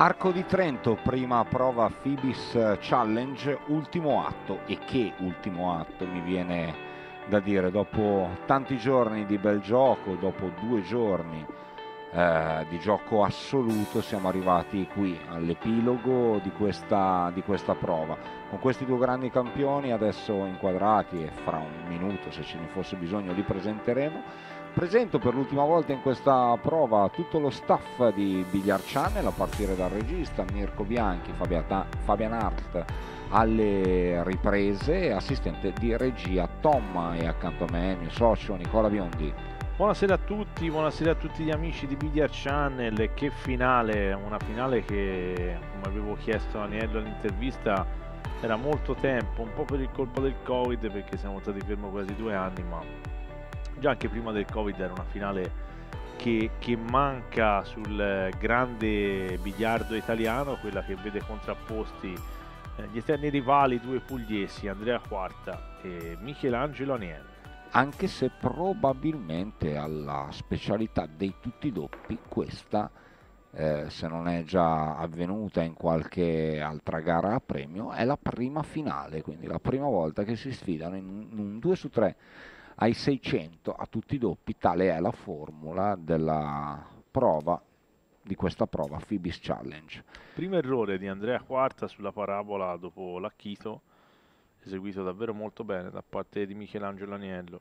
Arco di Trento, prima prova Fibis Challenge, ultimo atto. E che ultimo atto, mi viene da dire, dopo tanti giorni di bel gioco, dopo 2 giorni di gioco assoluto, siamo arrivati qui all'epilogo di questa prova. Con questi due grandi campioni adesso inquadrati, e fra un minuto, se ce ne fosse bisogno, li presenteremo. Presento per l'ultima volta in questa prova tutto lo staff di Billiard Channel, a partire dal regista Mirko Bianchi, Fabian Hart alle riprese, assistente di regia Tom, e accanto a me il mio socio Nicola Biondi. Buonasera a tutti gli amici di Billiard Channel. E che finale, una finale che, come avevo chiesto a Aniello all'intervista, era molto tempo, un po' per il colpo del Covid, perché siamo stati fermi quasi 2 anni, ma già anche prima del Covid era una finale che manca sul grande biliardo italiano, quella che vede contrapposti gli eterni rivali, due pugliesi, Andrea Quarta e Michelangelo Aniello. Anche se probabilmente alla specialità dei tutti doppi questa, se non è già avvenuta in qualche altra gara a premio, è la prima finale, quindi la prima volta che si sfidano in un 2 su 3 ai 600 a tutti i doppi. Tale è la formula della prova, di questa prova Fibis Challenge. Primo errore di Andrea Quarta sulla parabola dopo l'acchito, eseguito davvero molto bene da parte di Michelangelo Aniello.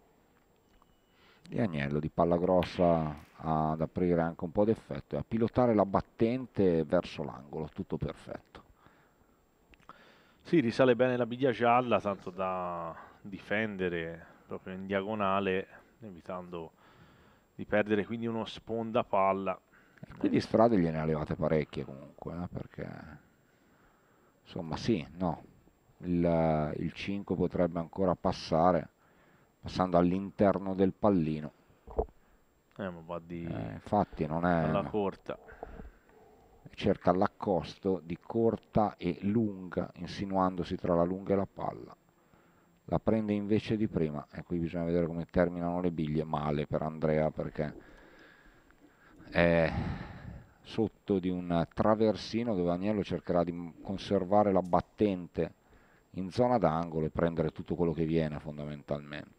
E Agnello di palla grossa ad aprire anche un po' d'effetto e a pilotare la battente verso l'angolo, tutto perfetto. Sì, risale bene la biglia gialla, tanto da difendere proprio in diagonale, evitando di perdere quindi uno sponda palla. E qui di strade gliene ha levate parecchie comunque, perché insomma sì, no, il 5 potrebbe ancora passare, passando all'interno del pallino. Ma va Infatti non alla è, corta. cerca l'accosto di corta e lunga, insinuandosi tra la lunga e la palla. La prende invece di prima, e qui bisogna vedere come terminano le biglie. Male per Andrea, perché è sotto di un traversino dove Agnello cercherà di conservare la battente in zona d'angolo e prendere tutto quello che viene, fondamentalmente.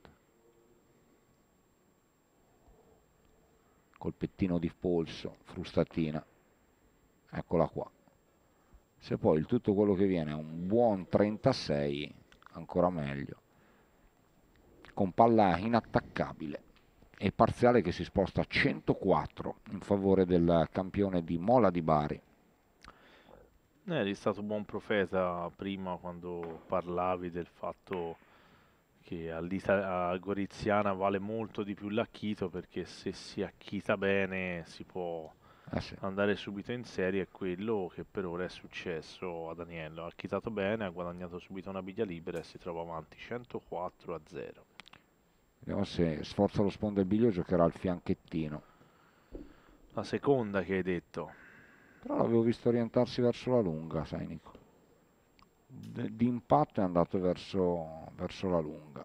Colpettino di polso, frustatina, eccola qua. Se poi il tutto quello che viene è un buon 36, ancora meglio, con palla inattaccabile e parziale che si sposta a 104 in favore del campione di Mola di Bari. Eri stato buon profeta prima, quando parlavi del fatto che a Goriziana vale molto di più l'acchito, perché se si acchita bene si può Sì. andare subito in serie. È quello che per ora è successo a Daniello. Ha acchitato bene, ha guadagnato subito una biglia libera e si trova avanti 104-0. Vediamo se sforza lo spondebiglio, giocherà al fianchettino. La seconda che hai detto. Però l'avevo visto orientarsi verso la lunga, sai Nico. Di impatto è andato verso la lunga.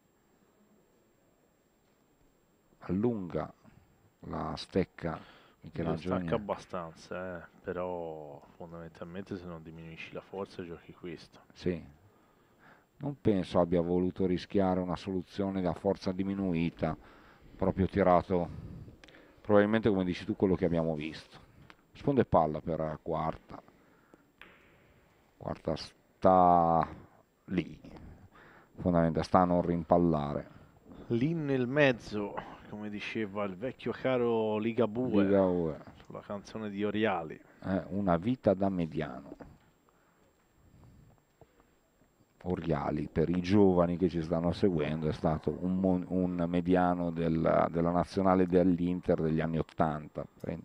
Allunga la stecca Michelangelo. Stacca abbastanza, però fondamentalmente se non diminuisci la forza giochi questo. Sì. Non penso abbia voluto rischiare una soluzione da forza diminuita, proprio tirato, probabilmente come dici tu, quello che abbiamo visto. Sponde palla per Quarta. Quarta sta lì, fondamentalmente sta a non rimpallare. Lì nel mezzo, come diceva il vecchio caro Ligabue, Liga UE. sulla canzone di Oriali. Una vita da mediano. Oriali, per i giovani che ci stanno seguendo, è stato un mediano della nazionale dell'Inter degli anni 80.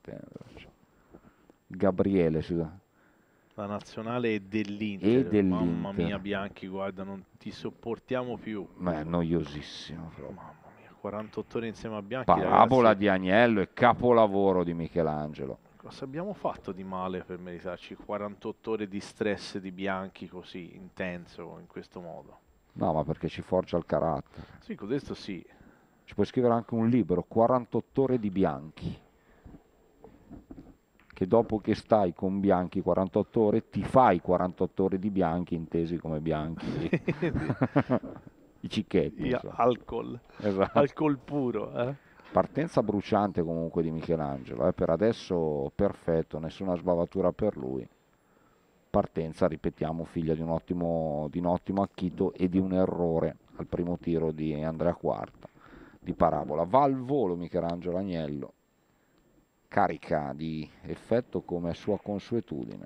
Gabriele, La nazionale è e dell'Inter. Mamma mia, dell'Inter. Bianchi, guarda, non ti sopportiamo più. Ma è noiosissimo proprio. Mamma mia, 48 ore insieme a Bianchi, Parabola ragazzi. di Agnello e capolavoro di Michelangelo. Cosa abbiamo fatto di male per meritarci 48 ore di stress di Bianchi così intenso, in questo modo? No, ma perché ci forgia il carattere. Sì, con questo sì. Ci puoi scrivere anche un libro, 48 ore di Bianchi. che dopo che stai con bianchi 48 ore ti fai 48 ore di bianchi intesi come bianchi, i cicchetti, insomma. Alcol, Esatto. alcol puro, eh? Partenza bruciante comunque di Michelangelo, per adesso perfetto, nessuna sbavatura per lui. Partenza, ripetiamo, figlia di un ottimo acchito e di un errore al primo tiro di Andrea Quarta di parabola. Va al volo Michelangelo Agnello, carica di effetto come sua consuetudine.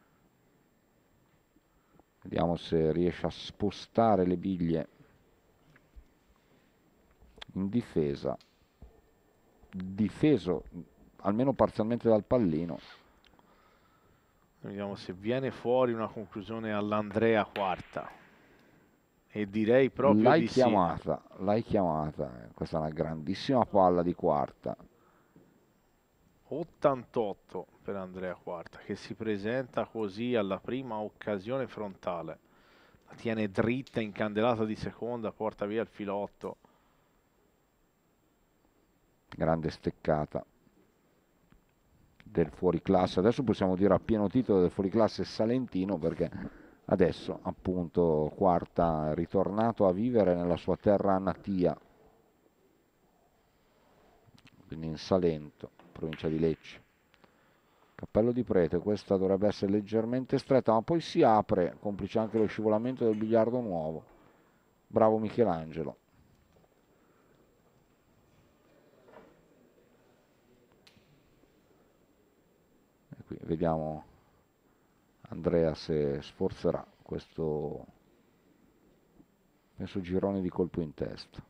Vediamo se riesce a spostare le biglie in difesa, difeso almeno parzialmente dal pallino. Vediamo se viene fuori una conclusione all'Andrea Quarta. E direi proprio di sì. L'hai chiamata, questa è una grandissima palla di Quarta. 88 per Andrea Quarta, che si presenta così alla prima occasione frontale. La tiene dritta, incandelata di seconda, porta via il filotto. Grande steccata del fuoriclasse. Adesso possiamo dire a pieno titolo del fuoriclasse salentino, perché adesso appunto Quarta è ritornato a vivere nella sua terra natia, quindi in Salento, provincia di Lecce. Cappello di Prete, questa dovrebbe essere leggermente stretta, ma poi si apre, complice anche lo scivolamento del biliardo nuovo. Bravo Michelangelo. E qui vediamo Andrea se sforzerà questo, penso, girone di colpo in testa.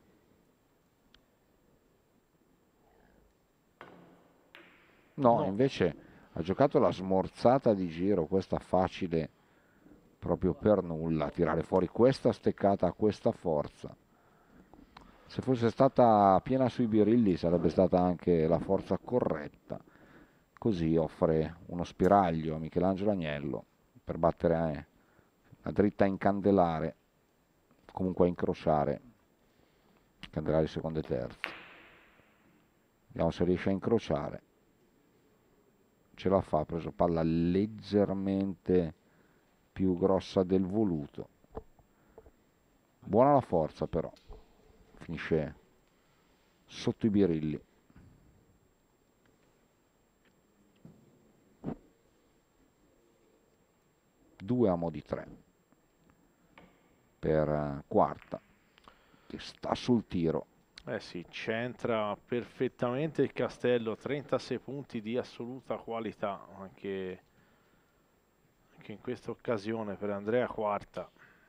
No, invece ha giocato la smorzata di giro, questa facile proprio per nulla, tirare fuori questa steccata a questa forza. Se fosse stata piena sui birilli sarebbe stata anche la forza corretta. Così offre uno spiraglio a Michelangelo Agnello per battere la dritta a incandelare, comunque a incrociare, incandelare il secondo e terzo. Vediamo se riesce a incrociare. Ce la fa, ha preso palla leggermente più grossa del voluto. Buona la forza però, finisce sotto i birilli. Due a mo' di 3 per Quarta, che sta sul tiro. Eh sì, centra perfettamente il Castello, 36 punti di assoluta qualità anche in questa occasione per Andrea Quarta.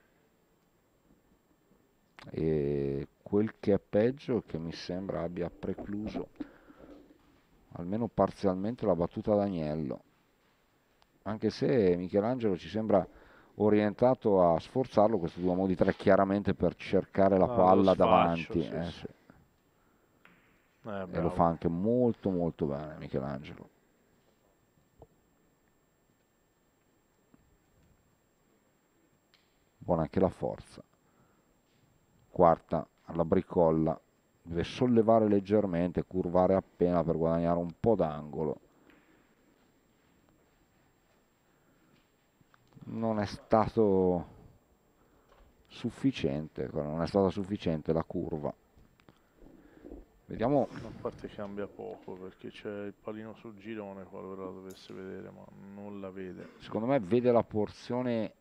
E quel che è peggio è che mi sembra abbia precluso almeno parzialmente la battuta d'Agnello, anche se Michelangelo ci sembra orientato a sforzarlo questo 2 a mo' di 3 chiaramente per cercare la palla davanti. Sì. E lo fa anche molto molto bene Michelangelo. Buona anche la forza. Quarta alla bricolla, deve sollevare leggermente, curvare appena per guadagnare un po' d'angolo. Non è stato sufficiente, non è stata sufficiente la curva. Vediamo. A parte cambia poco perché c'è il pallino sul girone, qualora la dovesse vedere, ma non la vede. Secondo me vede la porzione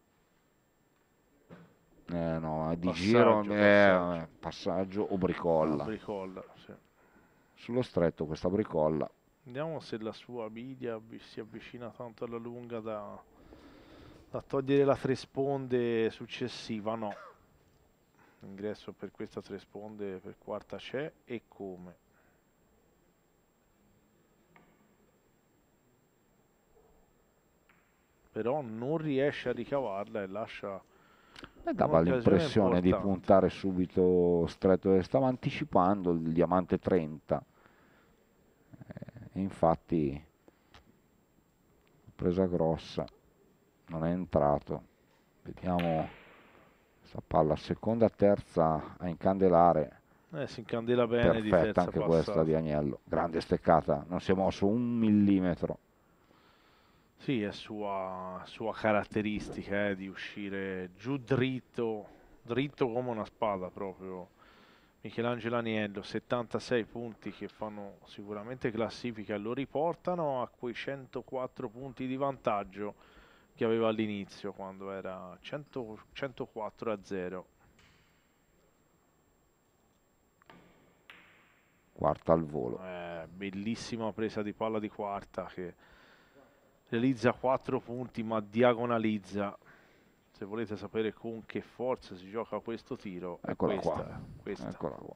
no, di passaggio, giro, passaggio o bricolla. Bricolla, sì. Sullo stretto questa bricolla. Vediamo se la sua biglia si avvicina tanto alla lunga da togliere la tresponde successiva. No. L'ingresso per questa tresponde per Quarta c'è, e come. Però non riesce a ricavarla e lascia. Dava l'impressione di puntare subito stretto e stava anticipando il diamante 30. E infatti presa grossa, non è entrato. Vediamo questa palla seconda, terza a incandelare. Si incandela bene. Perfetta di terza anche passata. Questa di Agnello, grande steccata, non si è mosso un millimetro. Sì, è sua caratteristica di uscire giù dritto, dritto come una spada proprio. Michelangelo Aniello, 76 punti che fanno sicuramente classifica e lo riportano a quei 104 punti di vantaggio che aveva all'inizio quando era 104 a 0. Quarta al volo. Bellissima presa di palla di quarta che realizza 4 punti ma diagonalizza. Se volete sapere con che forza si gioca questo tiro, è Eccola qua. questa. Eccola qua.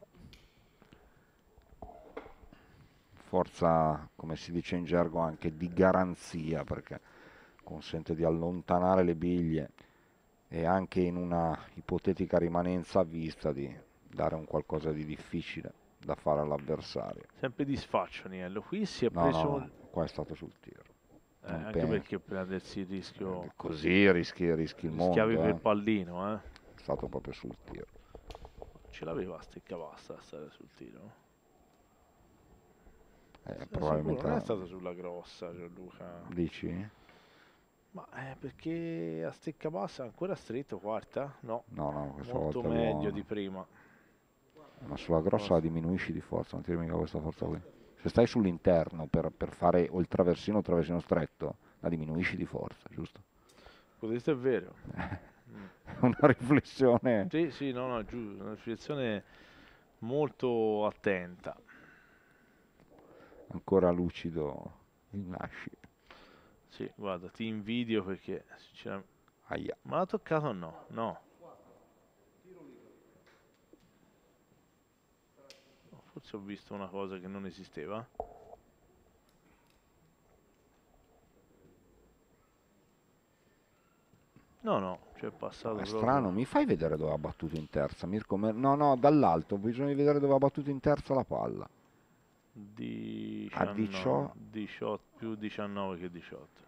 Forza, come si dice in gergo, anche di garanzia, perché consente di allontanare le biglie e anche in una ipotetica rimanenza a vista di dare un qualcosa di difficile da fare all'avversario. Sempre di sfaccio Niello, qui si è No, no, preso, no, qua è stato sul tiro. Non anche penso. perché prendersi il rischio, Così rischi il rischiavi mondo, per pallino, È stato proprio sul tiro. ce l'aveva Steccavasta a stare sul tiro? Sei sicuro? Probabilmente Non è stato sulla grossa Gianluca? dici? Ma perché a Steccabassa è ancora stretto quarta? No, No, no, questa molto volta è meglio di buono. prima. Ma sulla grossa la diminuisci di forza, non tiri mica questa forza qui. Se stai sull'interno per fare o il traversino o il traversino stretto, la diminuisci di forza, giusto? Questo è vero. Una riflessione Sì, sì, no, no, giusto, una situazione molto attenta. ancora lucido il Nasci. Sì, guarda, ti invidio perché sinceramente... Aia. Ma l'ha toccato o no? No. Forse ho visto una cosa che non esisteva. No, no, c'è passato È proprio strano, mi fai vedere dove ha battuto in terza, Mirko? No, no, dall'alto, bisogna vedere dove ha battuto in terza la palla. A 19, 18, 18, più 19 che 18.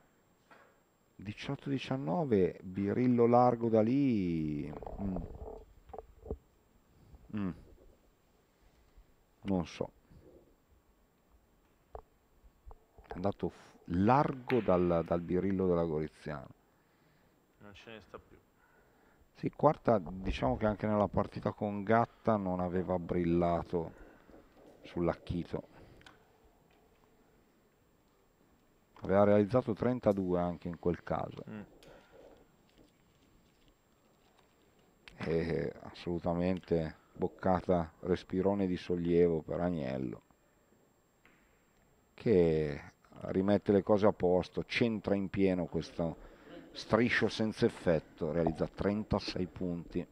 18-19, birillo largo da lì. Mm, non so. È andato largo dal birillo della Goriziana. Non ce ne sta più. Sì, quarta, diciamo che anche nella partita con Gatta non aveva brillato sull'Acchito. Aveva realizzato 32 anche in quel caso. E assolutamente boccata, respirone di sollievo per Agnello, che rimette le cose a posto, centra in pieno questo striscio senza effetto, realizza 36 punti.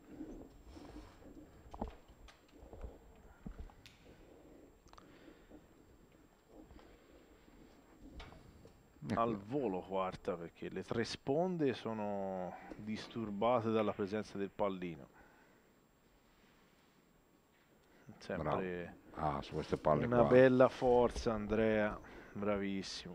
Al volo quarta perché le tre sponde sono disturbate dalla presenza del pallino. Bravo. Sempre Ah, su queste palle una qua. bella forza Andrea, bravissimo.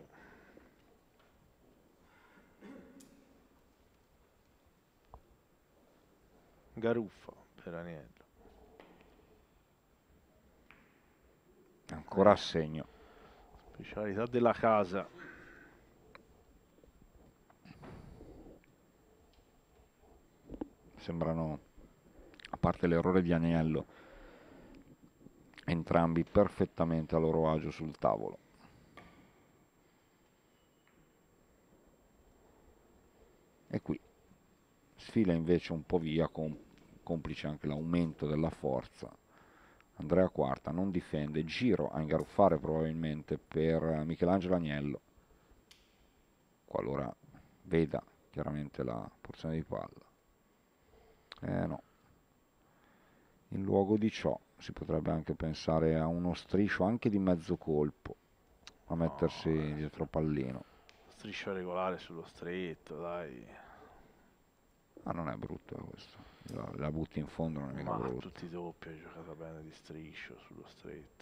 Garuffa per Aniello. Ancora a segno. Specialità della casa. Sembrano, a parte l'errore di Agnello, entrambi perfettamente a loro agio sul tavolo. E qui sfila invece un po' via, complice anche l'aumento della forza. Andrea Quarta non difende, giro a ingaruffare probabilmente per Michelangelo Agnello, qualora veda chiaramente la porzione di palla. No. In luogo di ciò si potrebbe anche pensare a uno striscio anche di mezzo colpo, a mettersi dietro pallino. Striscia regolare sullo stretto, dai. Ma non è brutto questo. La butti in fondo, non è mica Ma brutto. tutti i doppi hai giocato bene di striscio sullo stretto.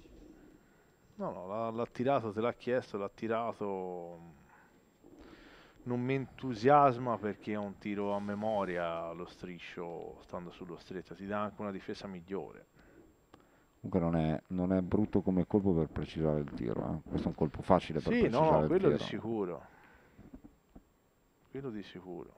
No, no, l'ha tirato, te l'ha chiesto, l'ha tirato non mi entusiasma perché è un tiro a memoria lo striscio stando sullo stretto, ti dà anche una difesa migliore. Comunque non è brutto come colpo per precisare il tiro, eh. Questo è un colpo facile per Sì, no, no, precisare il quello di tiro. sicuro. Quello di sicuro.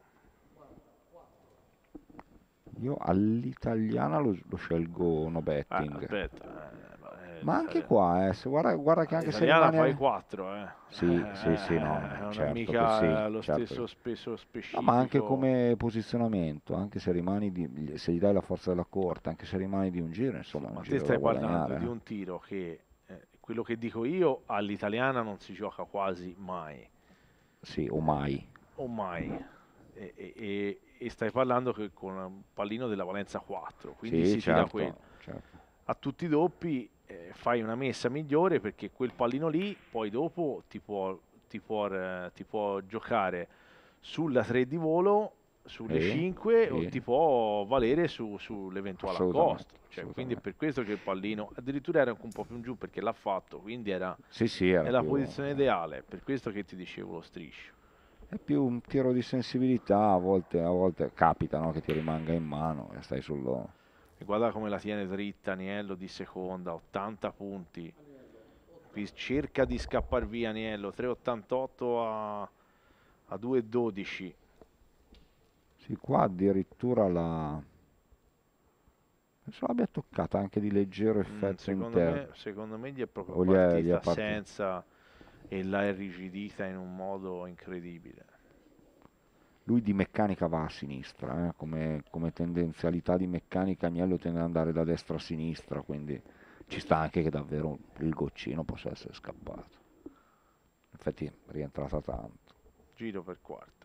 Io all'italiana lo scelgo no betting. Aspetta, Ma anche qua, guarda che anche se l'italiana fai rimane... 4, Sì, sì, sì, no, non è certo che sì, mica lo certo. stesso speso No, ma anche specifico. come posizionamento, anche se rimani se gli dai la forza della corta, anche se rimani di un giro, Sì, insomma, è un ma te giro da stai parlando guadagnare, di eh. un tiro che, quello che dico io, all'italiana non si gioca quasi mai, Sì, o mai. o mai. E stai parlando con un pallino della valenza 4, quindi Sì, si tira quello. certo, certo. A tutti i doppi fai una messa migliore perché quel pallino lì poi dopo ti può giocare sulla 3 di volo, sulle Sì, 5 o sì, ti può valere sull'eventuale assolutamente, accosto. Cioè, quindi è assolutamente. per questo che il pallino addirittura era anche un po' più in giù perché l'ha fatto, quindi Sì, sì, è era la più... posizione ideale, per questo che ti dicevo lo striscio. È più un tiro di sensibilità, a volte capita, no, che ti rimanga in mano e stai sullo... E guarda come la tiene dritta Aniello di seconda, 80 punti. Qui cerca di scappare via Aniello, 3,88 a 2,12. Sì, qua addirittura la... Penso l'abbia toccata anche di leggero effetto interno. Secondo me gli è proprio O gli è partita partito? senza e l'ha irrigidita in un modo incredibile. Lui di meccanica va a sinistra, come tendenzialità di meccanica Agnello tende ad andare da destra a sinistra, quindi ci sta anche che davvero il goccino possa essere scappato. Infatti è rientrata tanto. Giro per quarta.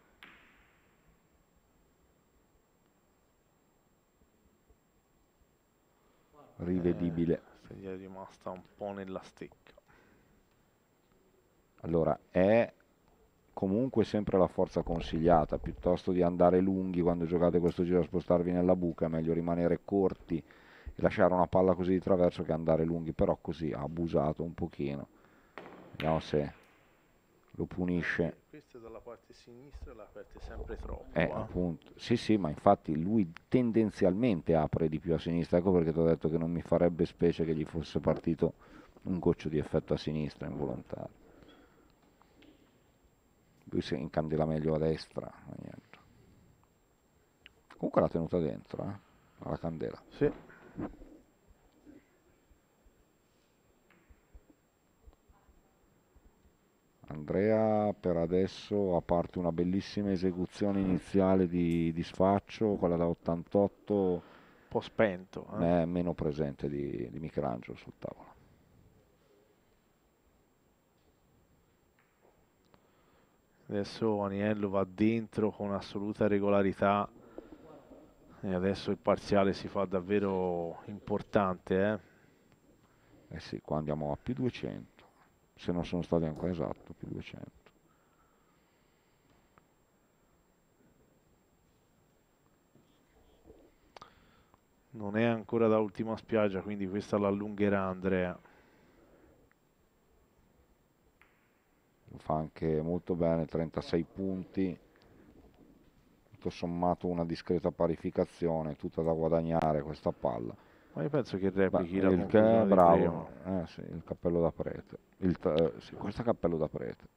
Rivedibile. Gli è rimasta un po' nella stecca. Allora, è comunque sempre la forza consigliata, piuttosto di andare lunghi quando giocate questo giro a spostarvi nella buca, è meglio rimanere corti e lasciare una palla così di traverso che andare lunghi, però così ha abusato un pochino. Vediamo se lo punisce. Questa dalla parte sinistra la aperte sempre troppo. Appunto, sì, sì, ma infatti lui tendenzialmente apre di più a sinistra, ecco perché ti ho detto che non mi farebbe specie che gli fosse partito un goccio di effetto a sinistra involontario. Lui si incandela meglio a destra, ma niente. Comunque l'ha tenuta dentro, alla candela. Sì. Andrea per adesso, a parte una bellissima esecuzione iniziale di sfaccio, quella da 88, Un po' spento. è meno presente di Michelangelo sul tavolo. Adesso Aniello va dentro con assoluta regolarità e adesso il parziale si fa davvero importante. Eh sì, qua andiamo a più 200, se non sono stati ancora esatto, più 200. Non è ancora da ultima spiaggia, quindi questa l'allungherà Andrea. Lo fa anche molto bene, 36 punti, tutto sommato una discreta parificazione, tutta da guadagnare questa palla. Ma io penso che Beh, replichi la il che è conclusione di prima. bravo, sì, il cappello da prete, sì, questo è cappello da prete.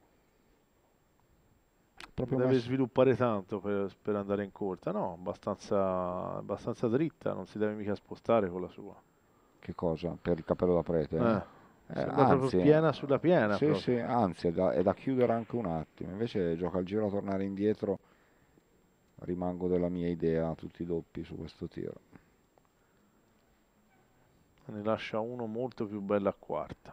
Proprio Deve messo, sviluppare tanto per andare in corta. No, abbastanza dritta, non si deve mica spostare con la sua. che cosa? Per il cappello da prete? Sembra proprio Anzi, piena sulla piena sì, proprio. sì, anzi è da chiudere anche un attimo, invece gioca il giro a tornare indietro, rimango della mia idea, tutti i doppi su questo tiro. Ne lascia uno molto più bello a quarta.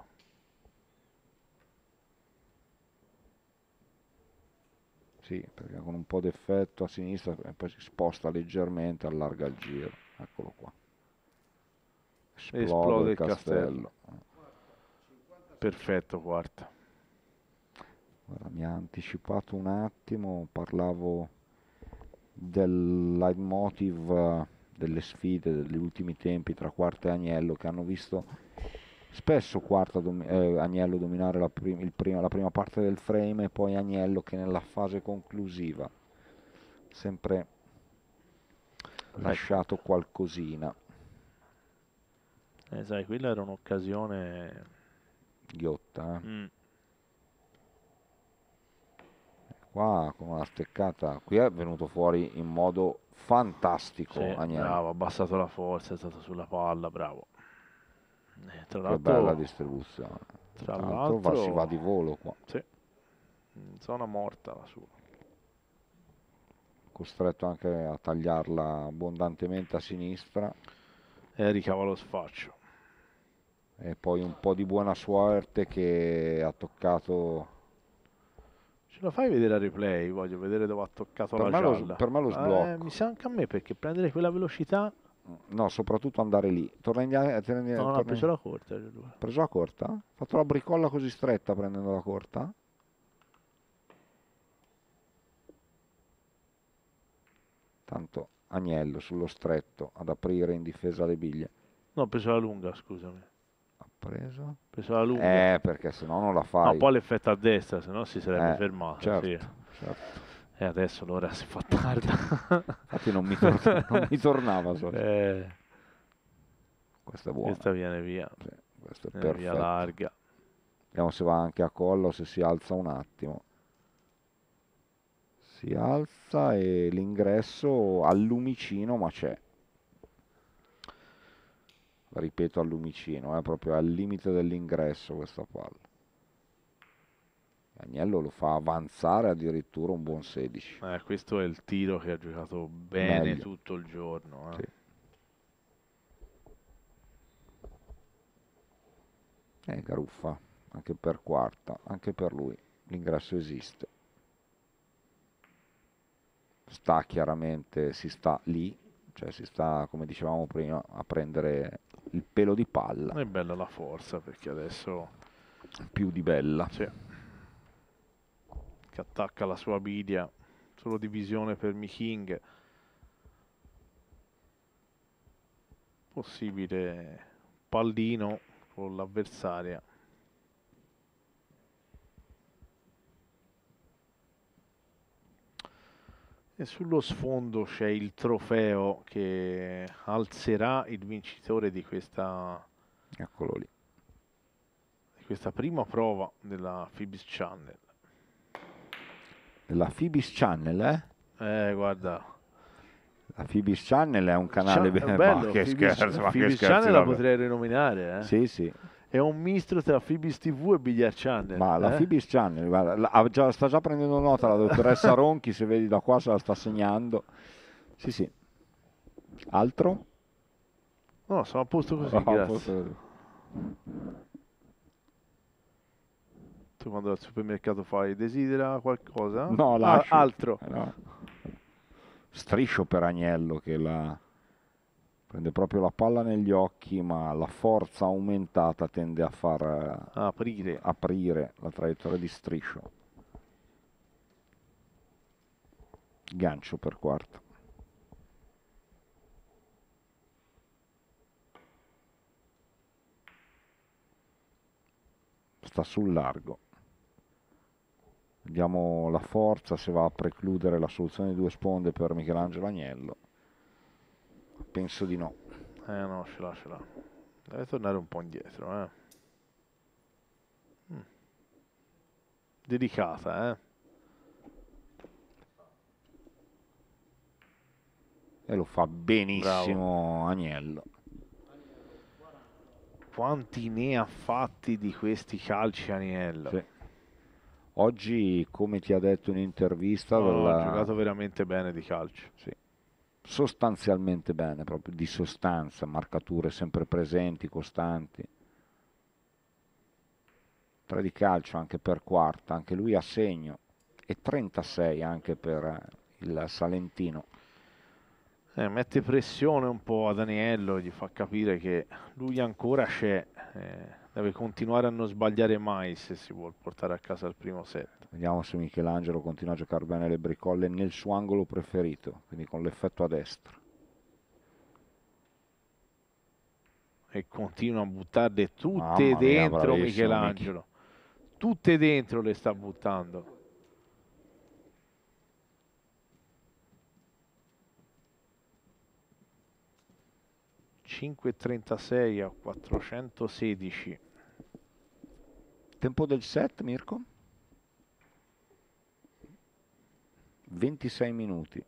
Sì, perché con un po' d'effetto a sinistra e poi si sposta leggermente, allarga il giro. Eccolo qua. Esplode Esplode il il castello. castello. Perfetto, quarta. Guarda, mi ha anticipato un attimo, parlavo del leitmotiv delle sfide degli ultimi tempi tra Quarta e Agnello che hanno visto Spesso Agnello dominare la prima parte del frame e poi Agnello che nella fase conclusiva sempre lasciato qualcosina. Sai, quella era un'occasione Ghiotta, Qua con una steccata, qui è venuto fuori in modo fantastico sì, Agnello. bravo, ha abbassato la forza, è stato sulla palla, bravo. Tra Che bella l'altro, distribuzione. tra L'altro si va l'altro, di volo qua. sì, zona morta la sua. Costretto anche a tagliarla abbondantemente a sinistra. E ricava lo sfaccio. E poi un po' di buona suerte che ha toccato. Ce la fai vedere a replay? Voglio vedere dove ha toccato la gialla. Per me lo sblocco. Mi sa anche a me perché prendere quella velocità. No, soprattutto andare lì. No, ha preso la corta. Preso la corta? Ha fatto la bricolla così stretta prendendo la corta? Tanto Agnello sullo stretto ad aprire in difesa le biglie. No, ha preso la lunga, scusami. Ha preso? Ha preso la lunga. Perché se no non la fai. No, poi l'effetto a destra, se no si sarebbe fermato. Certo, sì. certo. E adesso l'ora si fa tarda. Infatti non mi tornava. Questa è buona. Questa viene via. Sì, questa è viene via perfetta. larga. Vediamo se va anche a collo, se si alza un attimo. Si alza e l'ingresso al lumicino, ma c'è. Ripeto, al lumicino, è proprio al limite dell'ingresso questa palla. Agnello lo fa avanzare addirittura un buon 16. Questo è il tiro che ha giocato bene Meglio. tutto il giorno. Sì. Garuffa, anche per quarta, anche per lui. L'ingresso esiste. Si sta lì, cioè si sta, come dicevamo prima, a prendere il pelo di palla. È bella la forza perché adesso Più di bella. sì. Che attacca la sua bidia, solo divisione per Miking. Possibile pallino con l'avversaria. E sullo sfondo c'è il trofeo che alzerà il vincitore di questa Eccolo lì. prima prova della Phoebus Channel. La Phoebus Channel, Guarda. La Phoebus Channel è un canale bello, ma che scherzo, ma che Phoebus scherzi Channel la davvero. potrei rinominare, Sì, sì. È un misto tra Phoebus TV e Billiard Channel. Ma la Phoebus Channel, guarda, sta già prendendo nota la dottoressa Ronchi, se vedi da qua se la sta segnando. Sì, sì. Altro? No, sono a posto così, grazie. Tu quando al supermercato fai desidera qualcosa? No, lascio. Altro. No. Striscio per Agnello che prende proprio la palla negli occhi, ma la forza aumentata tende a far aprire la traiettoria di Striscio. Gancio per quarta. Sta sul largo. Vediamo la forza, se va a precludere la soluzione di due sponde per Michelangelo Agnello. Penso di no. No, ce l'ha. Deve tornare un po' indietro, Delicata, E lo fa benissimo. Bravo. Agnello. Quanti ne ha fatti di questi calci Agnello? Sì. Oggi, come ti ha detto in intervista, ha giocato veramente bene di calcio. Sì. Sostanzialmente bene, proprio di sostanza, marcature sempre presenti, costanti. 3 di calcio anche per quarta, anche lui a segno, e 36 anche per il salentino. Mette pressione un po' a Daniello, gli fa capire che lui ancora c'è, deve continuare a non sbagliare mai se si vuole portare a casa il primo set. Vediamo se Michelangelo continua a giocare bene le bricolle nel suo angolo preferito, quindi con l'effetto a destra. e continua a buttarle tutte Mamma mia, dentro bravissimo Michelangelo. Tutte dentro le sta buttando. (5,36 a 416). Tempo del set, Mirko? 26 minuti.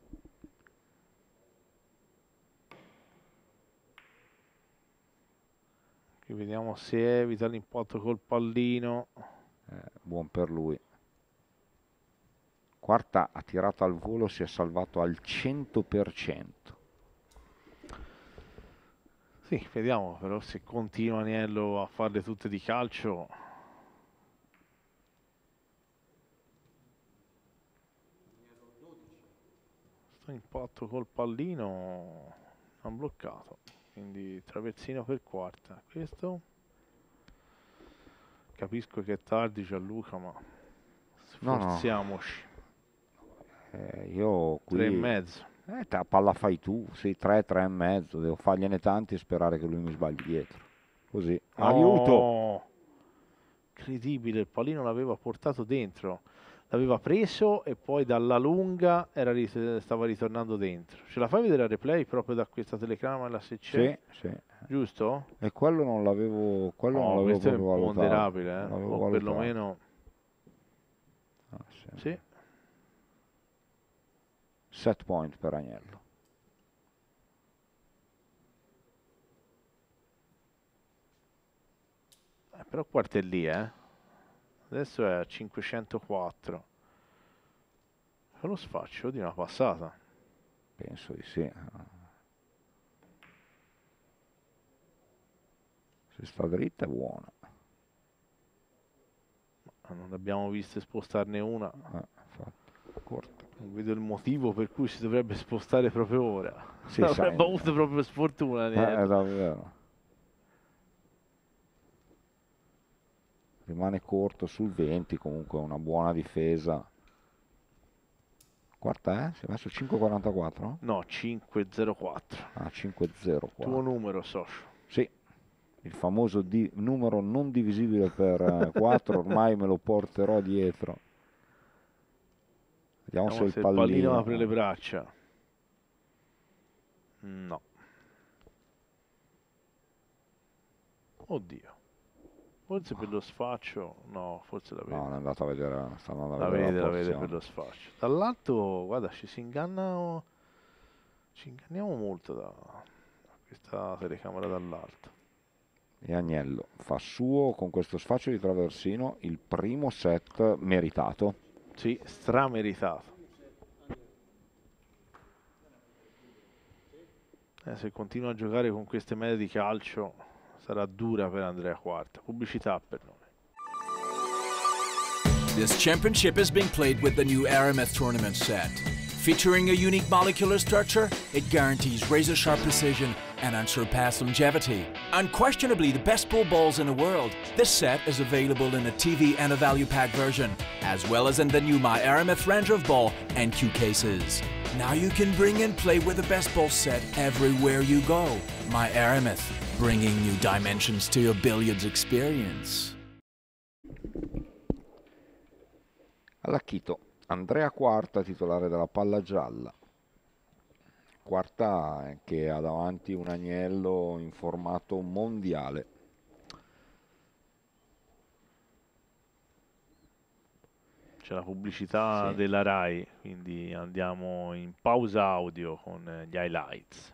Qui vediamo se evita l'impatto col pallino. Buon per lui. Quarta ha tirato al volo, si è salvato al 100%. Sì, vediamo però se continua Aniello a farle tutte di calcio. Sto impatto col pallino hanno bloccato, quindi traversino per quarta. Questo capisco che è tardi Gianluca, ma sforziamoci. Io qui 3,5. palla fai tu, sei 3, 3,5, devo fargliene tanti e sperare che lui mi sbagli dietro. Così. No! Aiuto! Incredibile, il pallino l'aveva portato dentro, l'aveva preso e poi dalla lunga stava ritornando dentro. Ce la fai vedere a replay proprio da questa telecamera se c'è? Sì, sì. Giusto? E quello non l'avevo, Questo è proprio valutato. imponderabile, Non l'avevo o valutato. perlomeno Sì. sì. Set point per Agnello. Però quarta è lì, adesso è a 504. Fa lo sfaccio di una passata. Penso di sì. Se sta dritta è buona. Non abbiamo visto spostarne una. Infatti, corta. Non vedo il motivo per cui si dovrebbe spostare proprio ora. Sì, avrebbe avuto proprio sfortuna. È davvero. Rimane corto sul 20, comunque una buona difesa. Quarta, si è messo 5,44? No, 5,04. Ah, 5,04. Tuo numero, socio. Sì, il famoso numero non divisibile per 4, ormai me lo porterò dietro. Vediamo se il pallino apre le braccia. No. Oddio. Forse per lo sfaccio, no, forse la vede. No, è andato a vedere, sta andando a la vedere vede, per lo sfaccio. Dall'alto, guarda, ci inganniamo molto da questa telecamera dall'alto. E Agnello fa suo con questo sfaccio di traversino il primo set meritato. Sì, strameritato. Se continua a giocare con queste medie di calcio sarà dura per Andrea Quarta. Pubblicità per noi. This championship is being played with the new Aramith tournament set. Featuring a unique molecular structure, it guarantees razor-sharp precision and unsurpassed longevity. Unquestionably the best pool balls in the world, this set is available in a TV and a value pack version, as well as in the new My Aramith Ranger of Ball and Q cases. Now you can bring and play with the best ball set everywhere you go. My Aramith, bringing new dimensions to your billiards experience. All'Acchito, Andrea Quarta, titolare della palla gialla. Quarta che ha davanti un Agnello in formato mondiale. C'è la pubblicità della Rai, quindi andiamo in pausa audio con gli highlights.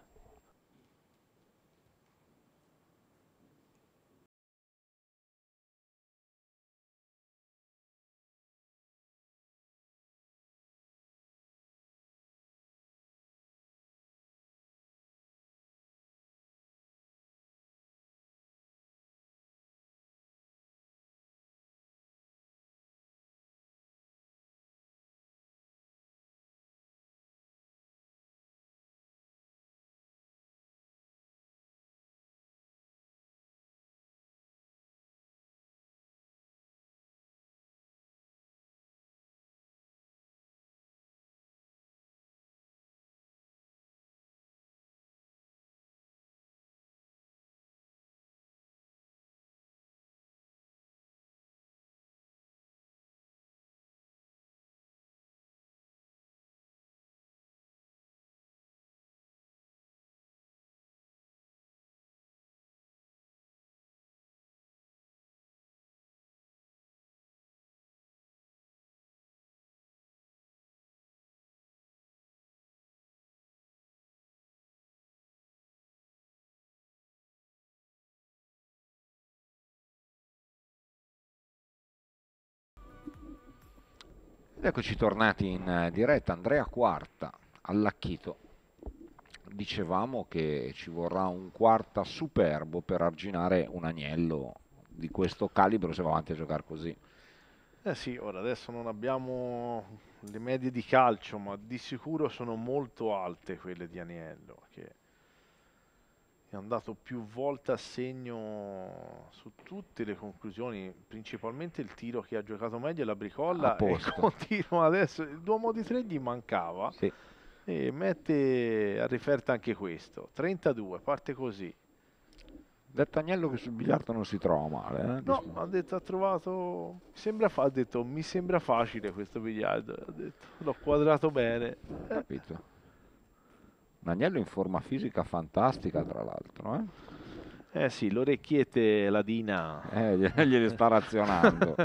Eccoci tornati in diretta, Andrea Quarta all'Acchito. Dicevamo che ci vorrà un Quarta superbo per arginare un agnello di questo calibro se va avanti a giocare così. Eh sì, ora adesso non abbiamo le medie di calcio, ma di sicuro sono molto alte quelle di Aniello, che è andato più volte a segno su tutte le conclusioni, principalmente il tiro che ha giocato meglio è la A Bricolla e posto. continua adesso, il Duomo di 3 gli mancava Sì. e mette a riferta anche questo, 32, parte così. Detto agnello che sul biliardo non si trova male, No, ha detto, ha trovato, ha detto, mi sembra facile questo biliardo, ha detto, l'ho quadrato bene. Capito. Un agnello in forma fisica fantastica, tra l'altro, Eh sì, l'orecchiette ladina. glieli sta razionando.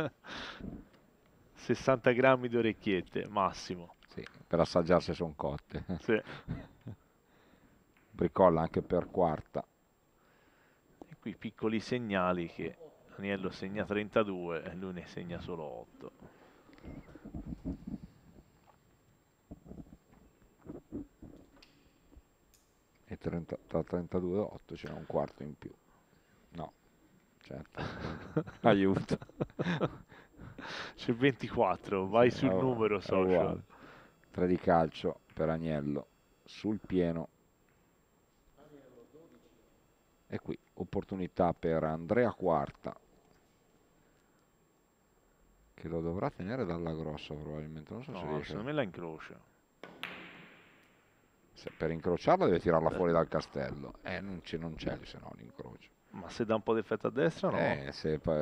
60 grammi di orecchiette, massimo. Sì, per assaggiare se sono cotte. Sì. Bricolla anche per Quarta. E qui piccoli segnali che Aniello segna 32 e lui ne segna solo 8. E tra 32 e 8 c'è un quarto in più. No, certo. Aiuto. C'è 24, vai sul È numero social. uguale. 3 di calcio per Agnello sul pieno. E qui opportunità per Andrea Quarta, che lo dovrà tenere dalla grossa probabilmente. Non so se No, riesce. secondo me la incrocia. Per incrociarla deve tirarla fuori dal castello. Non c'è se no l'incrocio. Ma se dà un po' d'effetto a destra, no?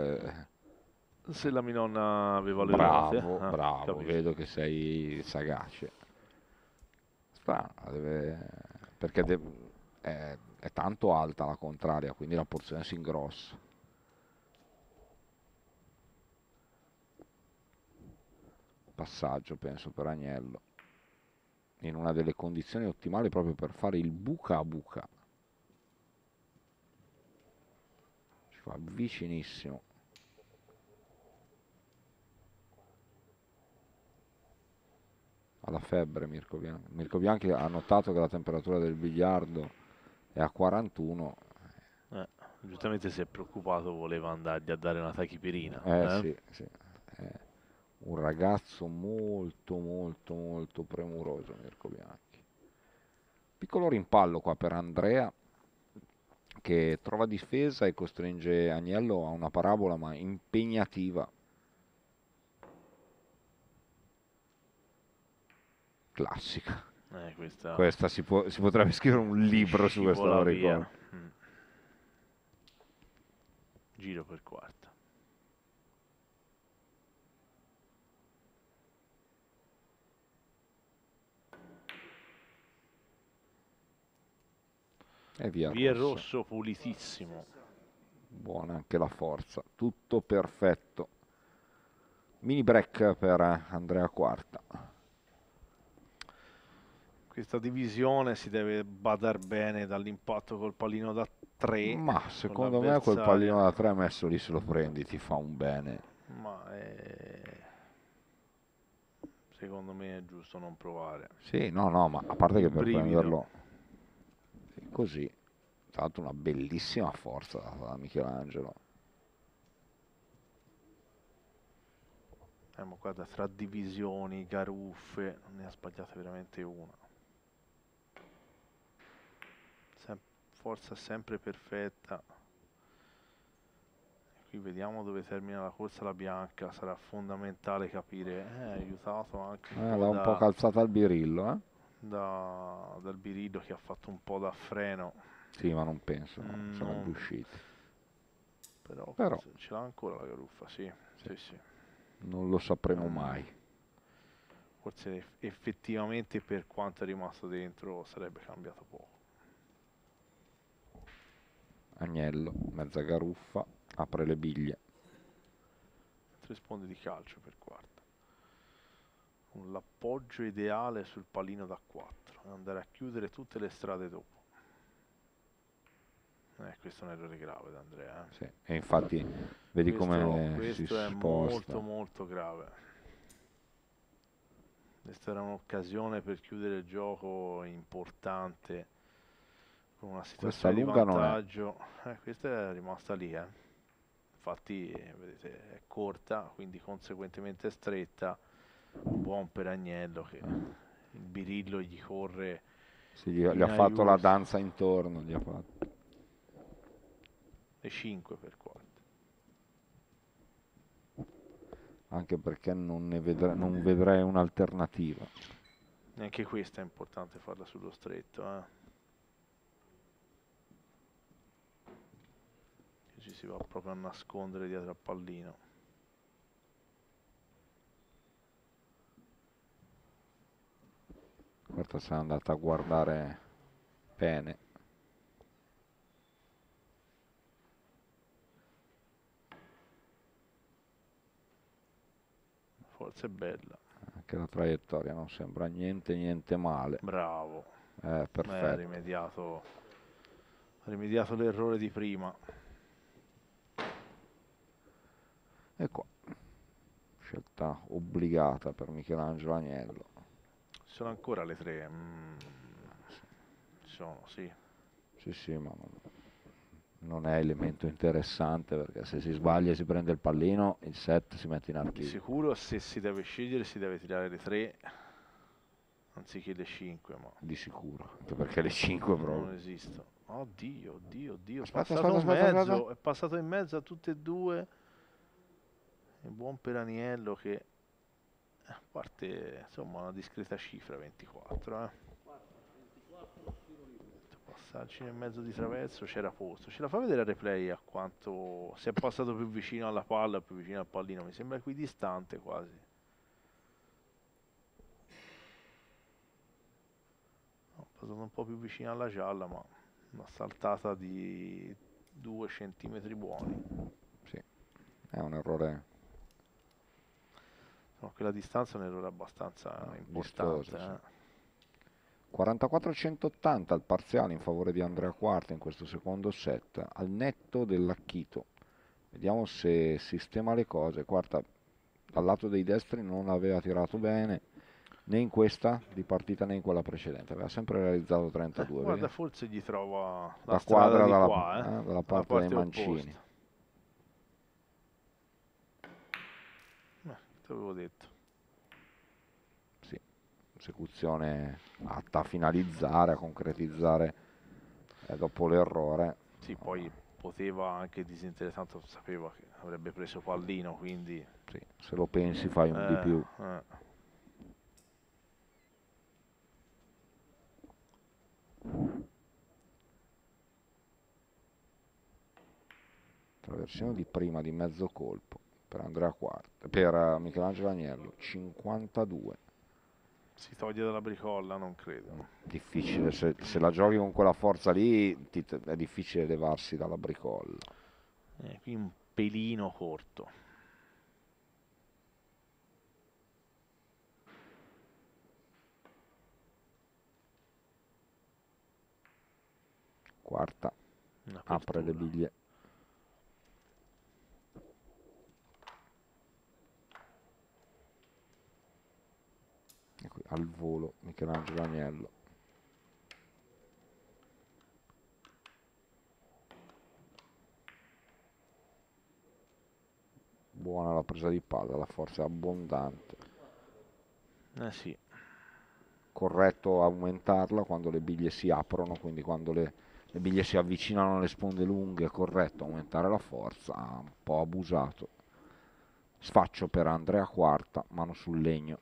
Se la Minonna aveva le Bravo, ruote. bravo, Capito. vedo che sei sagace. Strano, perché è tanto alta la contraria, quindi la porzione si ingrossa. Passaggio, penso, per Agnello. In una delle condizioni ottimali proprio per fare il buca a buca. Ci fa vicinissimo. Alla febbre Mirko Bianchi. Mirko Bianchi ha notato che la temperatura del biliardo è a 41. Giustamente si è preoccupato, voleva andargli a dare una tachipirina. Sì. È un ragazzo molto molto molto premuroso Mirko Bianchi. Piccolo rimpallo qua per Andrea, che trova difesa e costringe Agnello a una parabola ma impegnativa. Classica. Questa si potrebbe scrivere un libro su questo ricordo. Giro per Quarta. E via il rosso. rosso pulitissimo. Buona anche la forza, tutto perfetto. Mini break per Andrea Quarta. Questa divisione si deve badar bene dall'impatto col pallino da 3. Ma secondo me quel pallino da 3 messo lì, se lo prendi ti fa un bene. Ma secondo me è giusto non provare. Sì, no, ma a parte che per brivido. prenderlo così, tra l'altro una bellissima forza da Michelangelo. Ma guarda, tra divisioni, garuffe, non ne ha sbagliate veramente una. Forza sempre perfetta. Qui vediamo dove termina la corsa la bianca, sarà fondamentale capire. Aiutato anche Un po' calzata al birillo, dal birillo che ha fatto un po' da freno. Sì, ma non penso, sarebbe uscito. Però. Ce l'ha ancora la garuffa, sì. Non lo sapremo mai. Forse effettivamente per quanto è rimasto dentro sarebbe cambiato poco. Agnello, mezza garuffa, apre le biglie. 3 sponde di calcio per Quarta. Con l'appoggio ideale sul pallino da 4. Andare a chiudere tutte le strade dopo. Questo è un errore grave da Andrea. Sì, e infatti vedi come si questo è sposta. molto molto grave. Questa era un'occasione per chiudere il gioco importante con una situazione di lunga non è. vantaggio. Questa è rimasta lì, infatti vedete è corta, quindi conseguentemente stretta. Buon per Agnello che il birillo gli corre Sì, gli in ha fatto la aiuto. danza intorno, gli ha fatto. E 5 per quarto. Anche perché non vedrei un'alternativa. Neanche questa è importante farla sullo stretto, che ci si va proprio a nascondere dietro al pallino. Questa si è andata a guardare bene. Forza è bella. Anche la traiettoria non sembra niente male. Bravo. Perfetto. Ha rimediato l'errore di prima. E qua, scelta obbligata per Michelangelo Agnello. Sono ancora le 3. Sono, sì. Sì, ma non è elemento interessante, perché se si sbaglia e si prende il pallino, il set si mette in Di archivio. sicuro se si deve scegliere si deve tirare le 3 anziché le 5, ma Di sicuro, anche perché le 5 non proprio. esistono. Oddio, Aspetta, è passato in mezzo a tutte e due. È buon per Aniello che a parte insomma una discreta cifra 24, passarci nel mezzo di traverso c'era posto. Ce la fa vedere a replay a quanto si è passato più vicino alla palla, più vicino al pallino, mi sembra equidistante quasi. Passato un po' più vicino alla gialla, ma una saltata di 2 centimetri buoni. Sì, è un errore. No, quella distanza è un errore abbastanza importante. Vistoso, sì. 44-180 il parziale in favore di Andrea Quarta in questo secondo set, al netto dell'Acchito. Vediamo se sistema le cose. Quarta dal lato dei destri non aveva tirato bene, né in questa di partita né in quella precedente, aveva sempre realizzato 32. Guarda, vedi? forse gli trova la La strada quadra di dalla, qua, dalla parte dei mancini. opposta. Te avevo detto. Sì, esecuzione atta a finalizzare, a concretizzare dopo l'errore. Sì, poi poteva anche disinteressare, tanto sapeva che avrebbe preso pallino, quindi Sì, se lo pensi fai un di più. Traversione di prima di mezzo colpo per Andrea Quarta, per Michelangelo Agnello, 52. si toglie dalla bricolla, non credo. Difficile, se la giochi con quella forza lì è difficile levarsi dalla bricolla. Qui un pelino corto. Quarta apre le biglie. E qui al volo Michelangelo Agnello. Buona la presa di palla, la forza è abbondante. Sì. Corretto aumentarla quando le biglie si aprono, quindi quando le biglie si avvicinano alle sponde lunghe, è corretto aumentare la forza, un po' abusato. Sfaccio per Andrea Quarta, mano sul legno.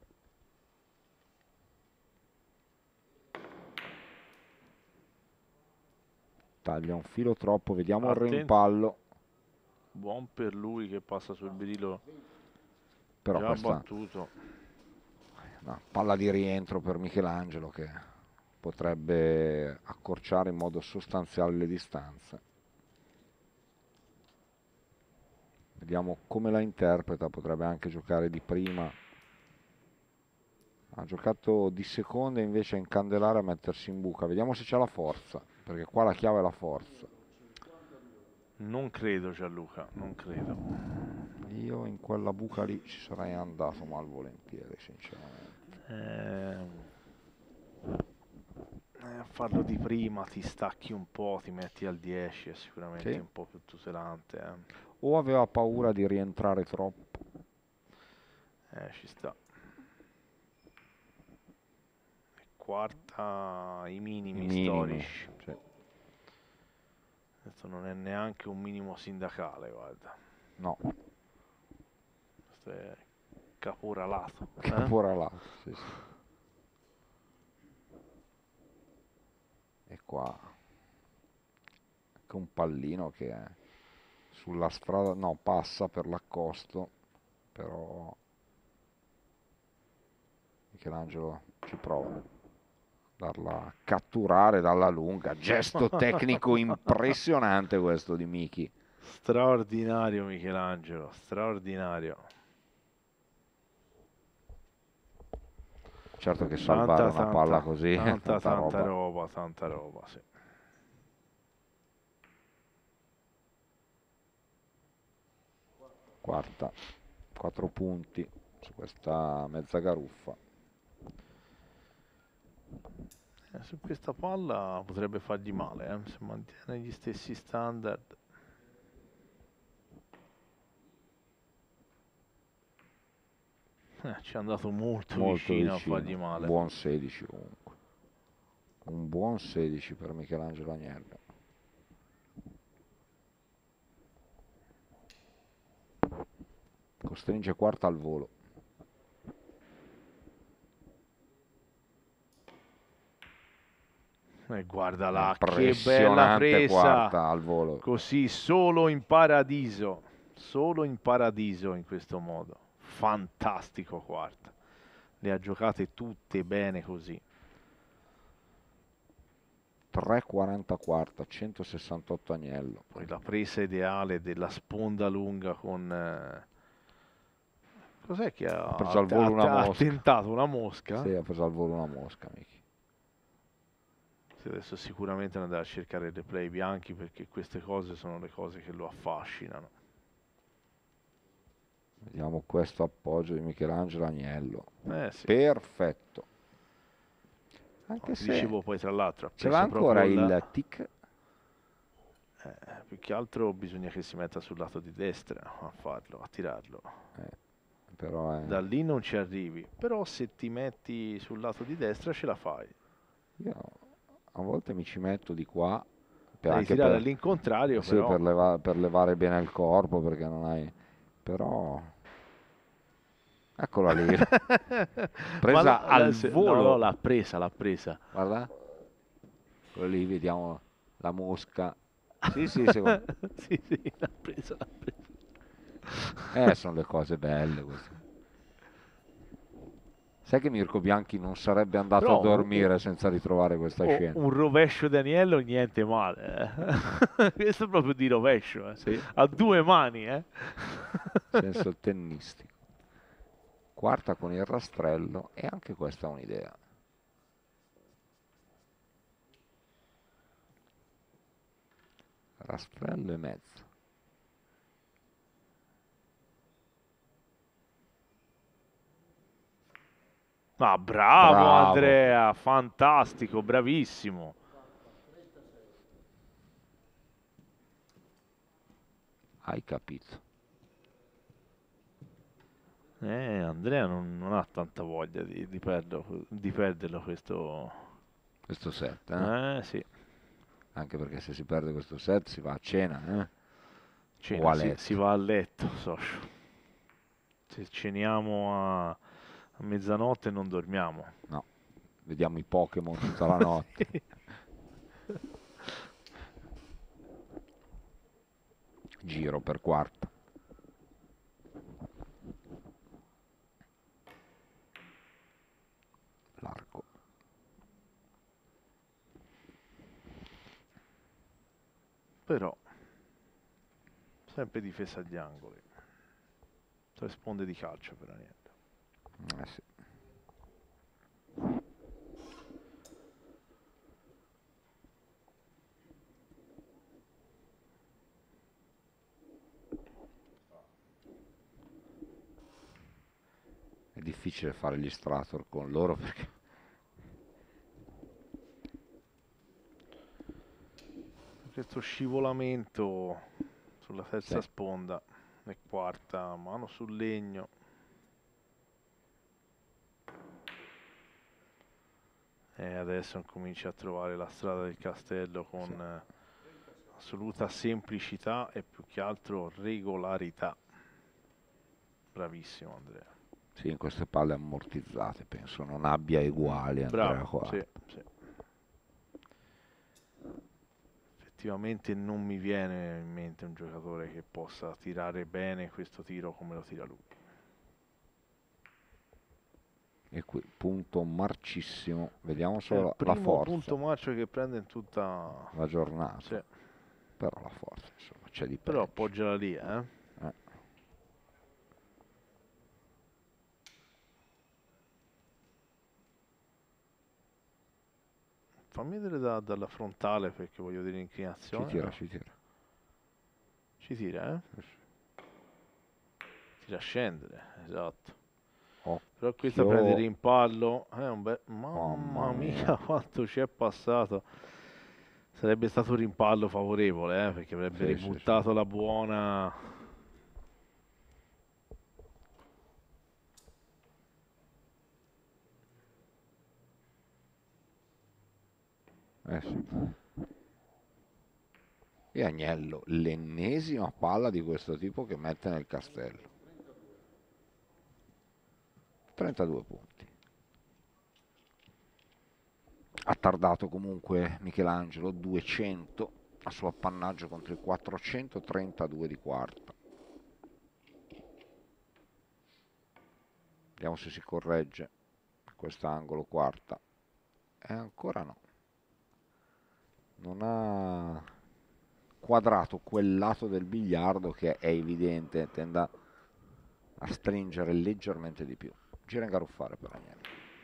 Taglia un filo troppo, vediamo il rimpallo. Buon per lui che passa sul birillo, però già questa battuto. Una palla di rientro per Michelangelo che potrebbe accorciare in modo sostanziale le distanze. Vediamo come la interpreta, potrebbe anche giocare di prima. Ha giocato di seconda invece a incandelare, a mettersi in buca. Vediamo se c'è la forza, perché qua la chiave è la forza. Non credo, Gianluca, non credo. Io in quella buca lì ci sarei andato malvolentieri, sinceramente. A farlo di prima ti stacchi un po', ti metti al 10, è sicuramente Sì. un po' più tutelante. O aveva paura di rientrare troppo. Ci sta. Quarta i minimi storici. Sì. Questo non è neanche un minimo sindacale, guarda. No, Questo è caporalato. caporalato, sì, sì. E qua anche un pallino che è sulla strada, no, passa per l'accosto, però Michelangelo ci prova a darla a catturare dalla lunga. Gesto tecnico impressionante questo di Miki. Straordinario Michelangelo, straordinario. Certo che salvare una palla così è tanta roba, sì. Quarta, 4 punti su questa mezza garuffa. Su questa palla potrebbe fargli male, se mantiene gli stessi standard. Ci è andato molto vicino a fargli male. Buon 16 comunque. Un buon 16 per Michelangelo Agnello. Costringe quarta al volo. E guarda là, che bella presa! Quarta al volo. Così, solo in paradiso in questo modo. Fantastico quarta. Le ha giocate tutte bene così. 3,40 quarta, 168 Agnello. Poi la presa ideale della sponda lunga con... cos'è che ha preso al volo una ha mosca. tentato una mosca? Sì, ha preso al volo una mosca, Miki. Sì, adesso sicuramente andrà a cercare il replay bianchi perché queste cose sono le cose che lo affascinano. Vediamo questo appoggio di Michelangelo Agnello. Sì. Perfetto. Anche se dicevo poi tra l'altro ce l'ha ancora il tic. Più che altro bisogna che si metta sul lato di destra a farlo, a tirarlo. Però Da lì non ci arrivi, però se ti metti sul lato di destra ce la fai. Io a volte mi ci metto di qua Devi tirare all'incontrario, sì, però. per levare bene il corpo, perché non hai... Però... Eccola lì. Presa al volo. No, l'ha presa. Guarda. Quello lì, vediamo la mosca. Sì, secondo... sì, l'ha presa. Sono le cose belle queste. Sai che Mirko Bianchi non sarebbe andato a dormire senza ritrovare questa scena? Un rovescio Daniello, niente male. Questo è proprio di rovescio. Sì. A due mani. Senso tennistico. Quarta con il rastrello, e anche questa è un'idea. Rastrello e mezzo. Ah, bravo Andrea, fantastico, bravissimo. Hai capito. Andrea non ha tanta voglia di perderlo questo set. Sì. Anche perché se si perde questo set si va a cena, o a letto. Si va a letto, socio. Se ceniamo a mezzanotte non dormiamo. No, vediamo i Pokémon tutta la notte. Giro per quarta. L'arco. Però sempre difesa agli angoli. 3 sponde di calcio per niente. Sì. difficile fare gli strator con loro perché questo scivolamento sulla terza sì. sponda e quarta, mano sul legno. E adesso comincia a trovare la strada del castello con assoluta semplicità e più che altro regolarità. Bravissimo Andrea. Sì, in queste palle ammortizzate penso non abbia uguali Andrea Bravo, Quarta. sì, sì. Effettivamente non mi viene in mente un giocatore che possa tirare bene questo tiro come lo tira lui. E qui punto marcissimo, vediamo È il solo la primo forza, punto marcio che prende in tutta la giornata, sì. però la forza insomma c'è di Però peggio. appoggiala lì, Fammi vedere dalla frontale perché voglio vedere l'inclinazione. Ci tira, No. ci tira. Ci tira, Tira a scendere, esatto. Però questa prende Occhio, rimpallo. È un bel... Mamma mamma mia, mia. quanto ci è passato. Sarebbe stato un rimpallo favorevole, perché avrebbe Sì, sì, sì. ributtato la buona. Sì. E Agnello, l'ennesima palla di questo tipo che mette nel castello. 32 punti. Ha tardato comunque Michelangelo 200 a suo appannaggio contro i 432 di quarta. Vediamo se si corregge quest'angolo quarta. E ancora no. Non ha quadrato quel lato del biliardo che è evidente tende a stringere leggermente di più. Gira in garuffare per Agnello.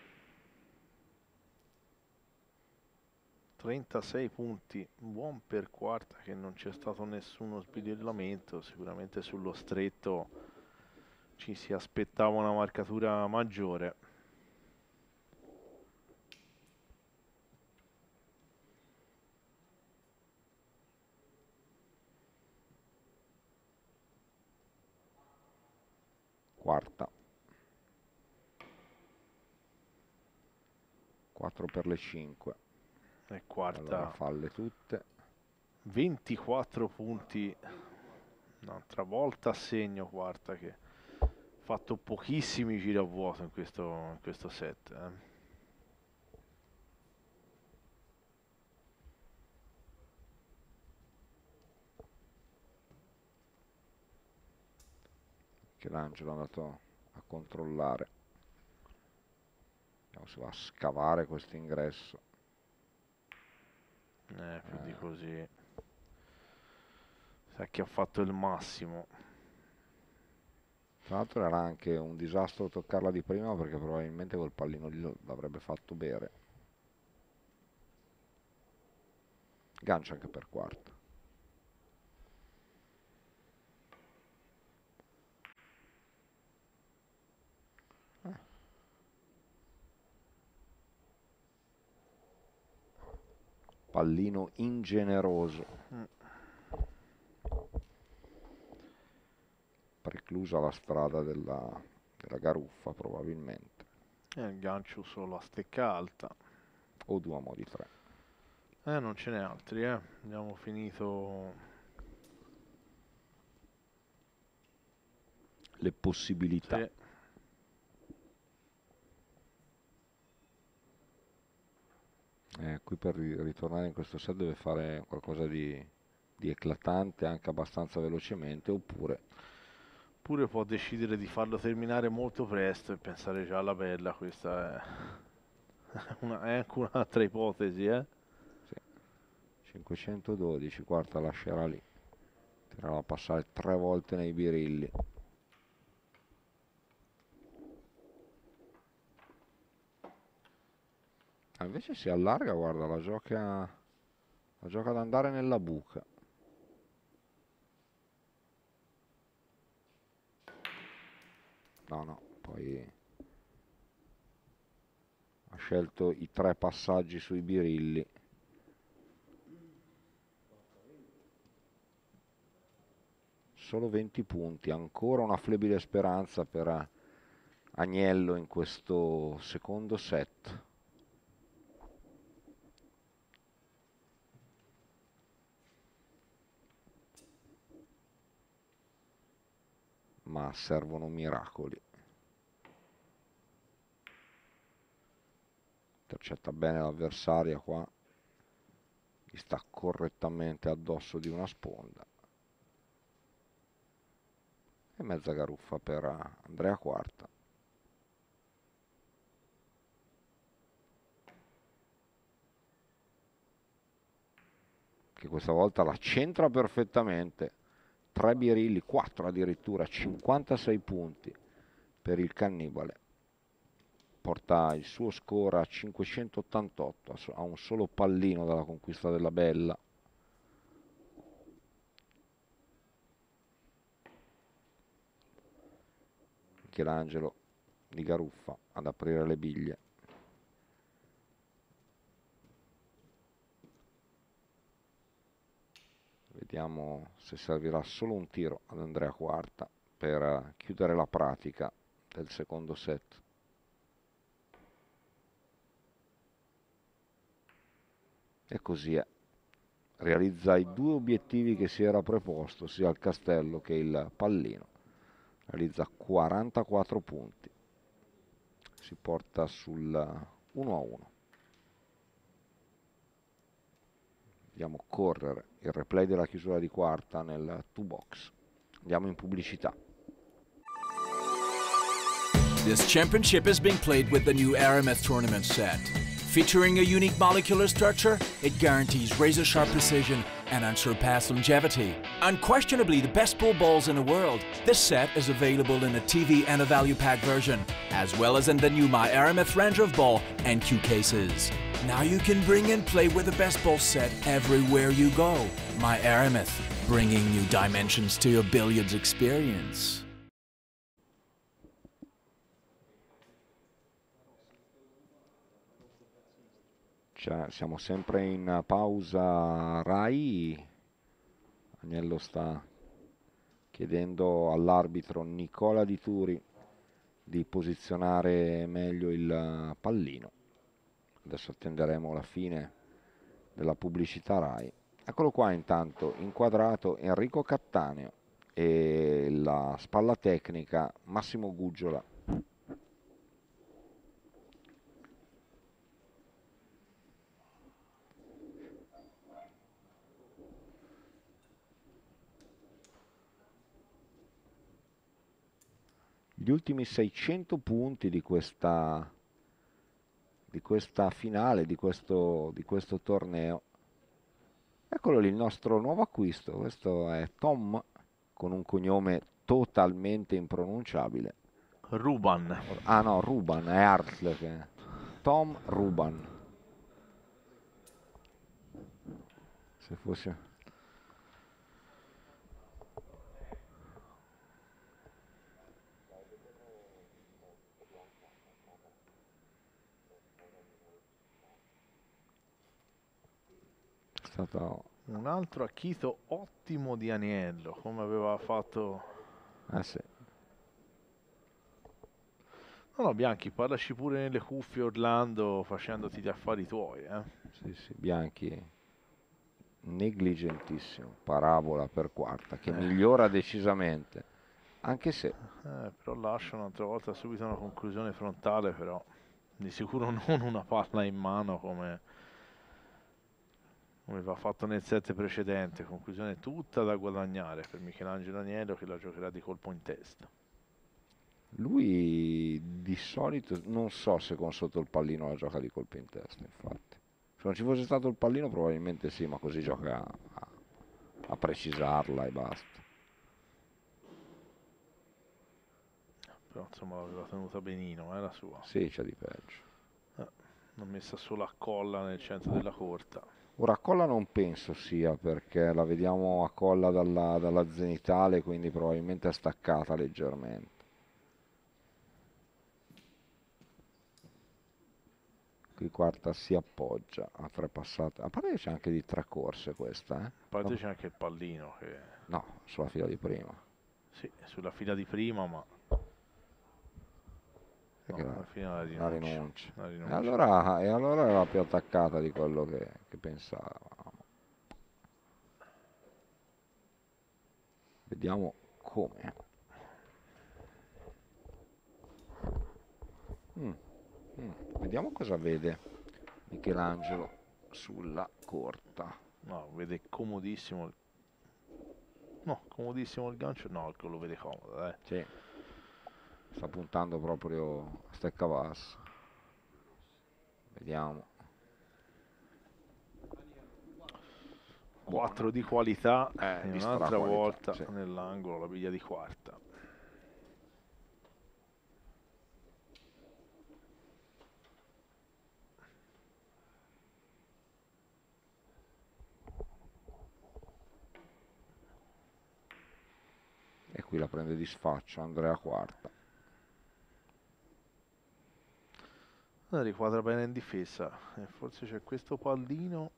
36 punti, buon per quarta che non c'è stato nessuno sbirillamento, sicuramente sullo stretto ci si aspettava una marcatura maggiore. Quarta. 4 per le 5. E quarta. Allora falle tutte. 24 punti, un'altra volta a segno quarta che ha fatto pochissimi giri a vuoto in questo set. Che l'Angelo è andato a controllare. Vediamo se va a scavare questo ingresso. Più di così. Sa che ha fatto il massimo. Tra l'altro era anche un disastro toccarla di prima perché probabilmente quel pallino lì l'avrebbe fatto bere. Gancio anche per quarta. Pallino ingeneroso. Preclusa la strada della garuffa probabilmente. Il gancio solo a stecca alta. O due uomo di 3. Non ce n'è altri, abbiamo finito Le possibilità. sì. Qui per ritornare in questo set deve fare qualcosa di eclatante anche abbastanza velocemente oppure Può decidere di farlo terminare molto presto e pensare già alla bella. Questa è anche un'altra ipotesi, sì. 512, quarta lascerà lì, tirerà a passare 3 volte nei birilli. Invece si allarga, guarda, la gioca ad andare nella buca. No, poi scelto i 3 passaggi sui birilli. Solo 20 punti, ancora una flebile speranza per Agnello in questo secondo set. Ma servono miracoli. Intercetta bene l'avversaria qua, gli sta correttamente addosso di una sponda. E mezza garuffa per Andrea Quarta. Che questa volta la centra perfettamente. 3 birilli, 4 addirittura, 56 punti per il cannibale. Porta il suo score a 588, a un solo pallino dalla conquista della Bella. Michelangelo di garuffa ad aprire le biglie. Vediamo se servirà solo un tiro ad Andrea Quarta per chiudere la pratica del secondo set. E così è. Realizza i 2 obiettivi che si era preposto, sia il castello che il pallino. Realizza 44 punti. Si porta sul 1-1. Vediamo correre il replay della chiusura di quarta nel 2 box. Andiamo in pubblicità. This championship is being played with the new Aramith tournament set. Featuring a unique molecular structure, it guarantees razor-sharp precision and unsurpassed longevity. Unquestionably the best pool balls in the world, this set is available in a TV and a value pack version, as well as in the new My Aramith Ranger of Ball and cue cases. Now you can bring and play with the best ball set everywhere you go. My Aramith, bringing new dimensions to your billiards experience. Siamo sempre in pausa Rai. Agnello sta chiedendo all'arbitro Nicola Di Turi di posizionare meglio il pallino. Adesso attenderemo la fine della pubblicità Rai. Eccolo qua intanto inquadrato Enrico Cattaneo e la spalla tecnica Massimo Guggiola. Gli ultimi 600 punti di questa finale, di questo torneo. Eccolo lì il nostro nuovo acquisto. Questo è Tom, con un cognome totalmente impronunciabile. Ruban. Ah no, Ruban, è Hartle che... Tom Ruban. Se fosse... Un altro acchito ottimo di Aniello, come aveva fatto. Sì. No, Bianchi, parlaci pure nelle cuffie Orlando facendoti gli affari tuoi, Sì, Bianchi negligentissimo, parabola per quarta che migliora decisamente, anche se però lascia un'altra volta subito una conclusione frontale, però di sicuro non una palla in mano come va fatto nel set precedente. Conclusione tutta da guadagnare per Michelangelo Aniello, che la giocherà di colpo in testa. Lui di solito non so se con sotto il pallino la gioca di colpo in testa, infatti se non ci fosse stato il pallino probabilmente sì, ma così gioca a precisarla e basta. Però insomma l'aveva tenuta benino, la sua. Sì, c'è di peggio. L'ha messa solo a colla nel centro della corta. Ora a colla non penso sia, perché la vediamo a colla dalla zenitale, quindi probabilmente è staccata leggermente. Qui quarta si appoggia a 3 passate. A parte che c'è anche di 3 corse questa, A eh? parte c'è anche il pallino che... No, sulla fila di prima. Sì, sulla fila di prima, ma... Perché No, alla fine la la rinuncia. rinuncia. La E rinuncia. allora era più attaccata di quello che pensavamo. Vediamo come. Vediamo cosa vede Michelangelo sulla corta. No, vede comodissimo. No, comodissimo il gancio. No, che lo vede comodo, dai. Sì. Sta puntando proprio a stecca bassa. Vediamo. 4 di qualità e vista la un'altra qualità, volta sì. nell'angolo la biglia di quarta. E qui la prende di sfaccio Andrea quarta. La riquadra bene in difesa e forse c'è questo pallino.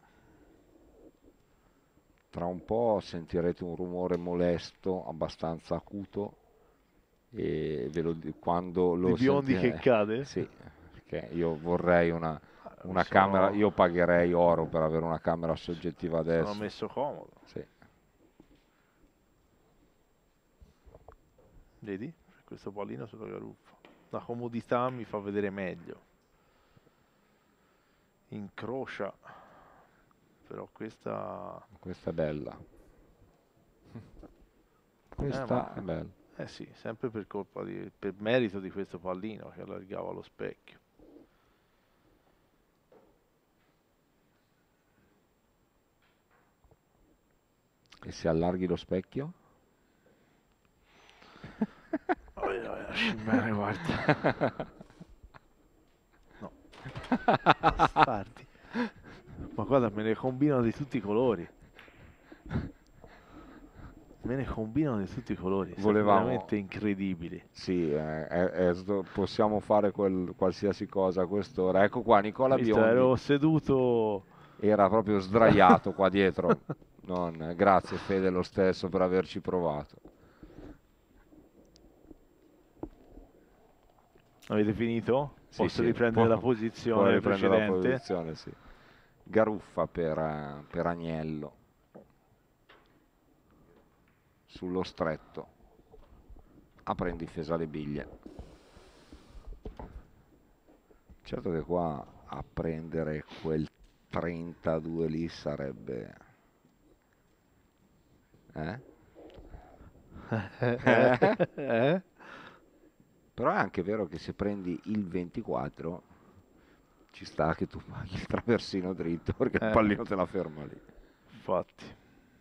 Tra un po' sentirete un rumore molesto abbastanza acuto e quando lo Di biondi che cade? sì, perché io vorrei una Mi camera, sono- io pagherei oro per avere una camera soggettiva adesso. Sono messo comodo. Sì. Vedi? C'è questo pallino sulla garuffa. La comodità mi fa vedere meglio. Incrocia. Però questa... Questa è bella. Questa ma- è bella. Eh sì, sempre per colpa per merito di questo pallino che allargava lo specchio. E se allarghi lo specchio? Lasci bene, guarda. No. Bastardi. Ma guarda, me ne combinano di tutti i colori. Me ne combinano di tutti i colori. Sono Volevamo- veramente incredibili. Sì, possiamo fare qualsiasi cosa a quest'ora. Ecco qua, Nicola Visto, Biondi ero seduto. era proprio sdraiato qua dietro. Grazie Fede lo stesso per averci provato. Avete finito? Sì, Posso sì, riprendere la puoi posizione riprendere la precedente? posizione, sì. Garuffa per Agnello sullo stretto, apre in difesa le biglie. Certo che qua a prendere quel 32 lì sarebbe però è anche vero che se prendi il 24 ci sta che tu paghi il traversino dritto perché il pallino te la ferma lì. Infatti.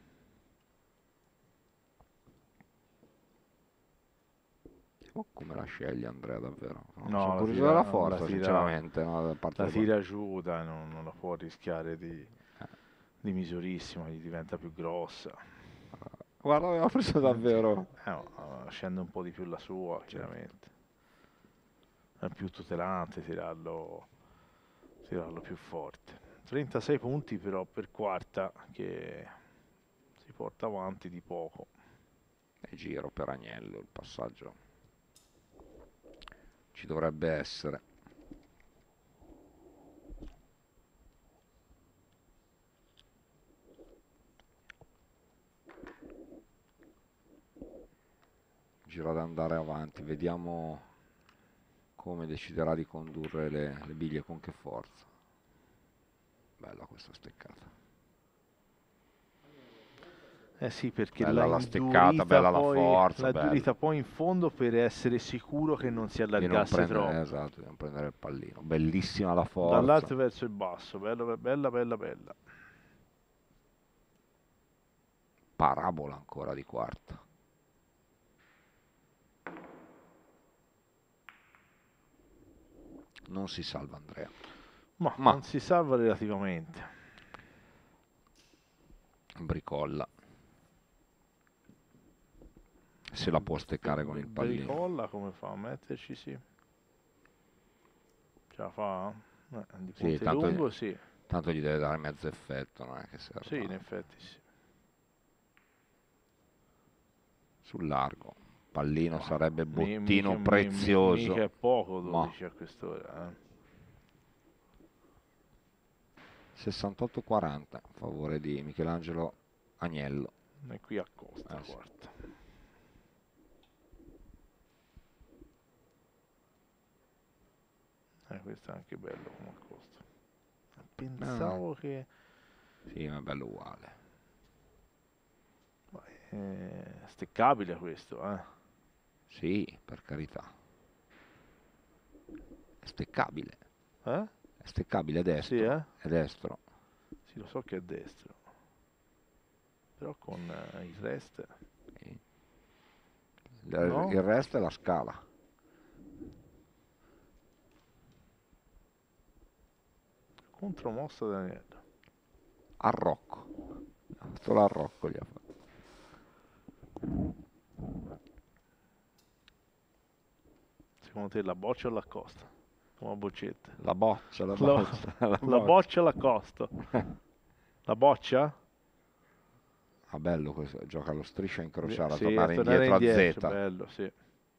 Oh, come la sceglie Andrea davvero? No, sono la curioso tira- della la forza, tira- sinceramente, no, da parte La del tira giù, dai, non la può rischiare di misurissimo, gli diventa più grossa. Guarda, aveva preso davvero. Scende un po' di più la sua, chiaramente. È più tutelante tirarlo più forte. 36 punti però per quarta che si porta avanti di poco. E giro per Agnello, il passaggio ci dovrebbe essere. Giro ad andare avanti, vediamo come deciderà di condurre le biglie, con che forza. Bella questa steccata. Eh sì, perché Bella l'ha la steccata, indurita bella la poi, forza, l'ha bella. indurita poi in fondo per essere sicuro che non si Di non allargasse prendere, troppo. esatto, di non prendere il pallino. Bellissima la forza. Dall'alto verso il basso, bella, bella, bella, bella. Parabola ancora di quarta. Non si salva Andrea. Ma Ma- non si salva relativamente. Bricolla. Se la può steccare con il pallino. Bricolla come fa a metterci, sì. Ce la fa? Di Sì, Ponte Lungo, sì. tanto gli deve dare mezzo effetto, non è che serve. Sì, in effetti sì. Sul largo, pallino Ma sarebbe bottino mica prezioso. è poco Ma 12 a quest'ora. 68-40 a favore di Michelangelo Agnello. E qui a Costa, Sì. quarta. Questo è anche bello come Costa. Pensavo che... Sì, ma è bello uguale. Steccabile questo, Sì, per carità. È steccabile. Eh? È steccabile, è destro. Sì, È destro. Sì, lo so che è destro. Però con il rest... Sì. No? Il resto è la scala. Contromossa Daniele. Arrocco. Solo Arrocco gli ha fatto. Secondo te la boccia o la costa? Come boccetta. La boccia, la La- boccia. La La boccia. boccia o la costa? La boccia? Ah, bello questo. Gioca allo striscia incrociata, Sì, tornare a tornare indietro a Z. bello, sì.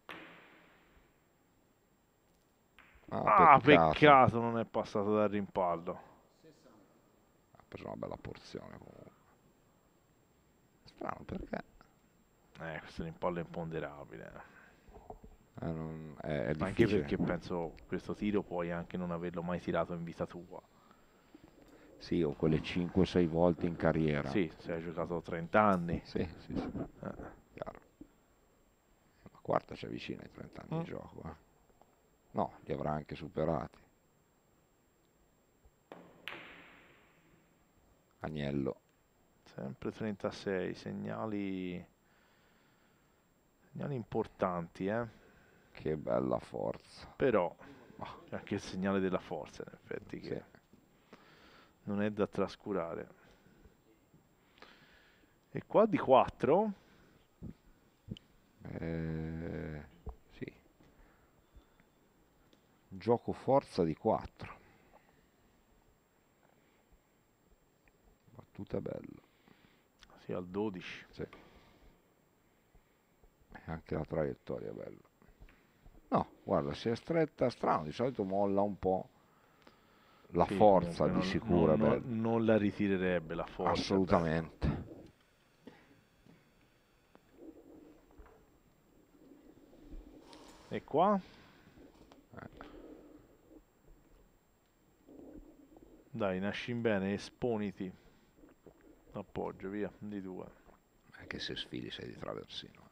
Ah, Peccato non è passato dal rimpallo. Ha preso una bella porzione comunque. Strano perché? Questo rimpallo è imponderabile. È Anche difficile. perché penso questo tiro puoi anche non averlo mai tirato in vita tua. Sì, o quelle 5-6 volte in carriera. Sì, se hai giocato 30 anni. Sì. Chiaro. La quarta ci avvicina ai 30 anni di gioco. No, li avrà anche superati. Agnello. Sempre 36, segnali importanti, Che bella forza. Però c'è anche il segnale della forza, in effetti, che non è da trascurare. E qua di 4? Sì. Gioco forza di 4. Battuta bella. Sì, al 12. Sì. E anche la traiettoria è bella. No, guarda, si è stretta, strano, di solito molla un po'. La Sì, forza comunque di sicuro è bella. non la ritirerebbe la forza. Assolutamente. E qua? Dai, nasci bene, esponiti. Appoggio, via, di 2. Che se sfili sei di traversino.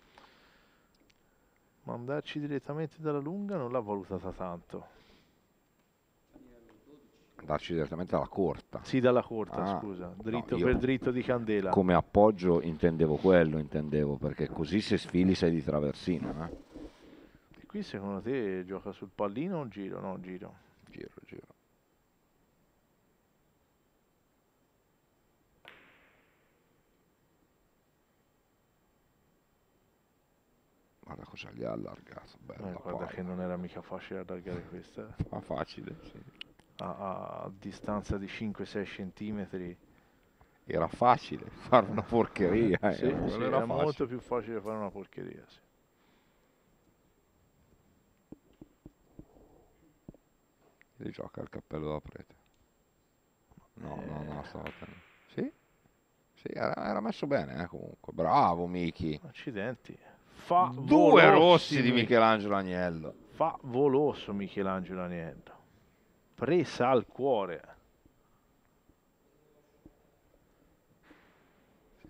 Ma andarci direttamente dalla lunga non l'ha valutata tanto. Andarci direttamente alla corta. Sì, dalla corta, scusa. Dritto no, per dritto di candela. Come appoggio intendevo quello, perché così se sfili sei di traversino. E qui secondo te gioca sul pallino o giro? No, giro. Giro. Guarda cosa gli ha allargato. Bella Guarda palla. che non era mica facile allargare questa. Ma facile, sì. A distanza di 5-6 centimetri. Era facile fare una porcheria. Sì, era molto più facile fare una porcheria, sì. Li gioca il cappello da prete. No, stava tenendo. Sì, era messo bene comunque. Bravo Miki. Accidenti. 2 rossi di Michelangelo Agnello. Favoloso Michelangelo Agnello. Presa al cuore. Sì.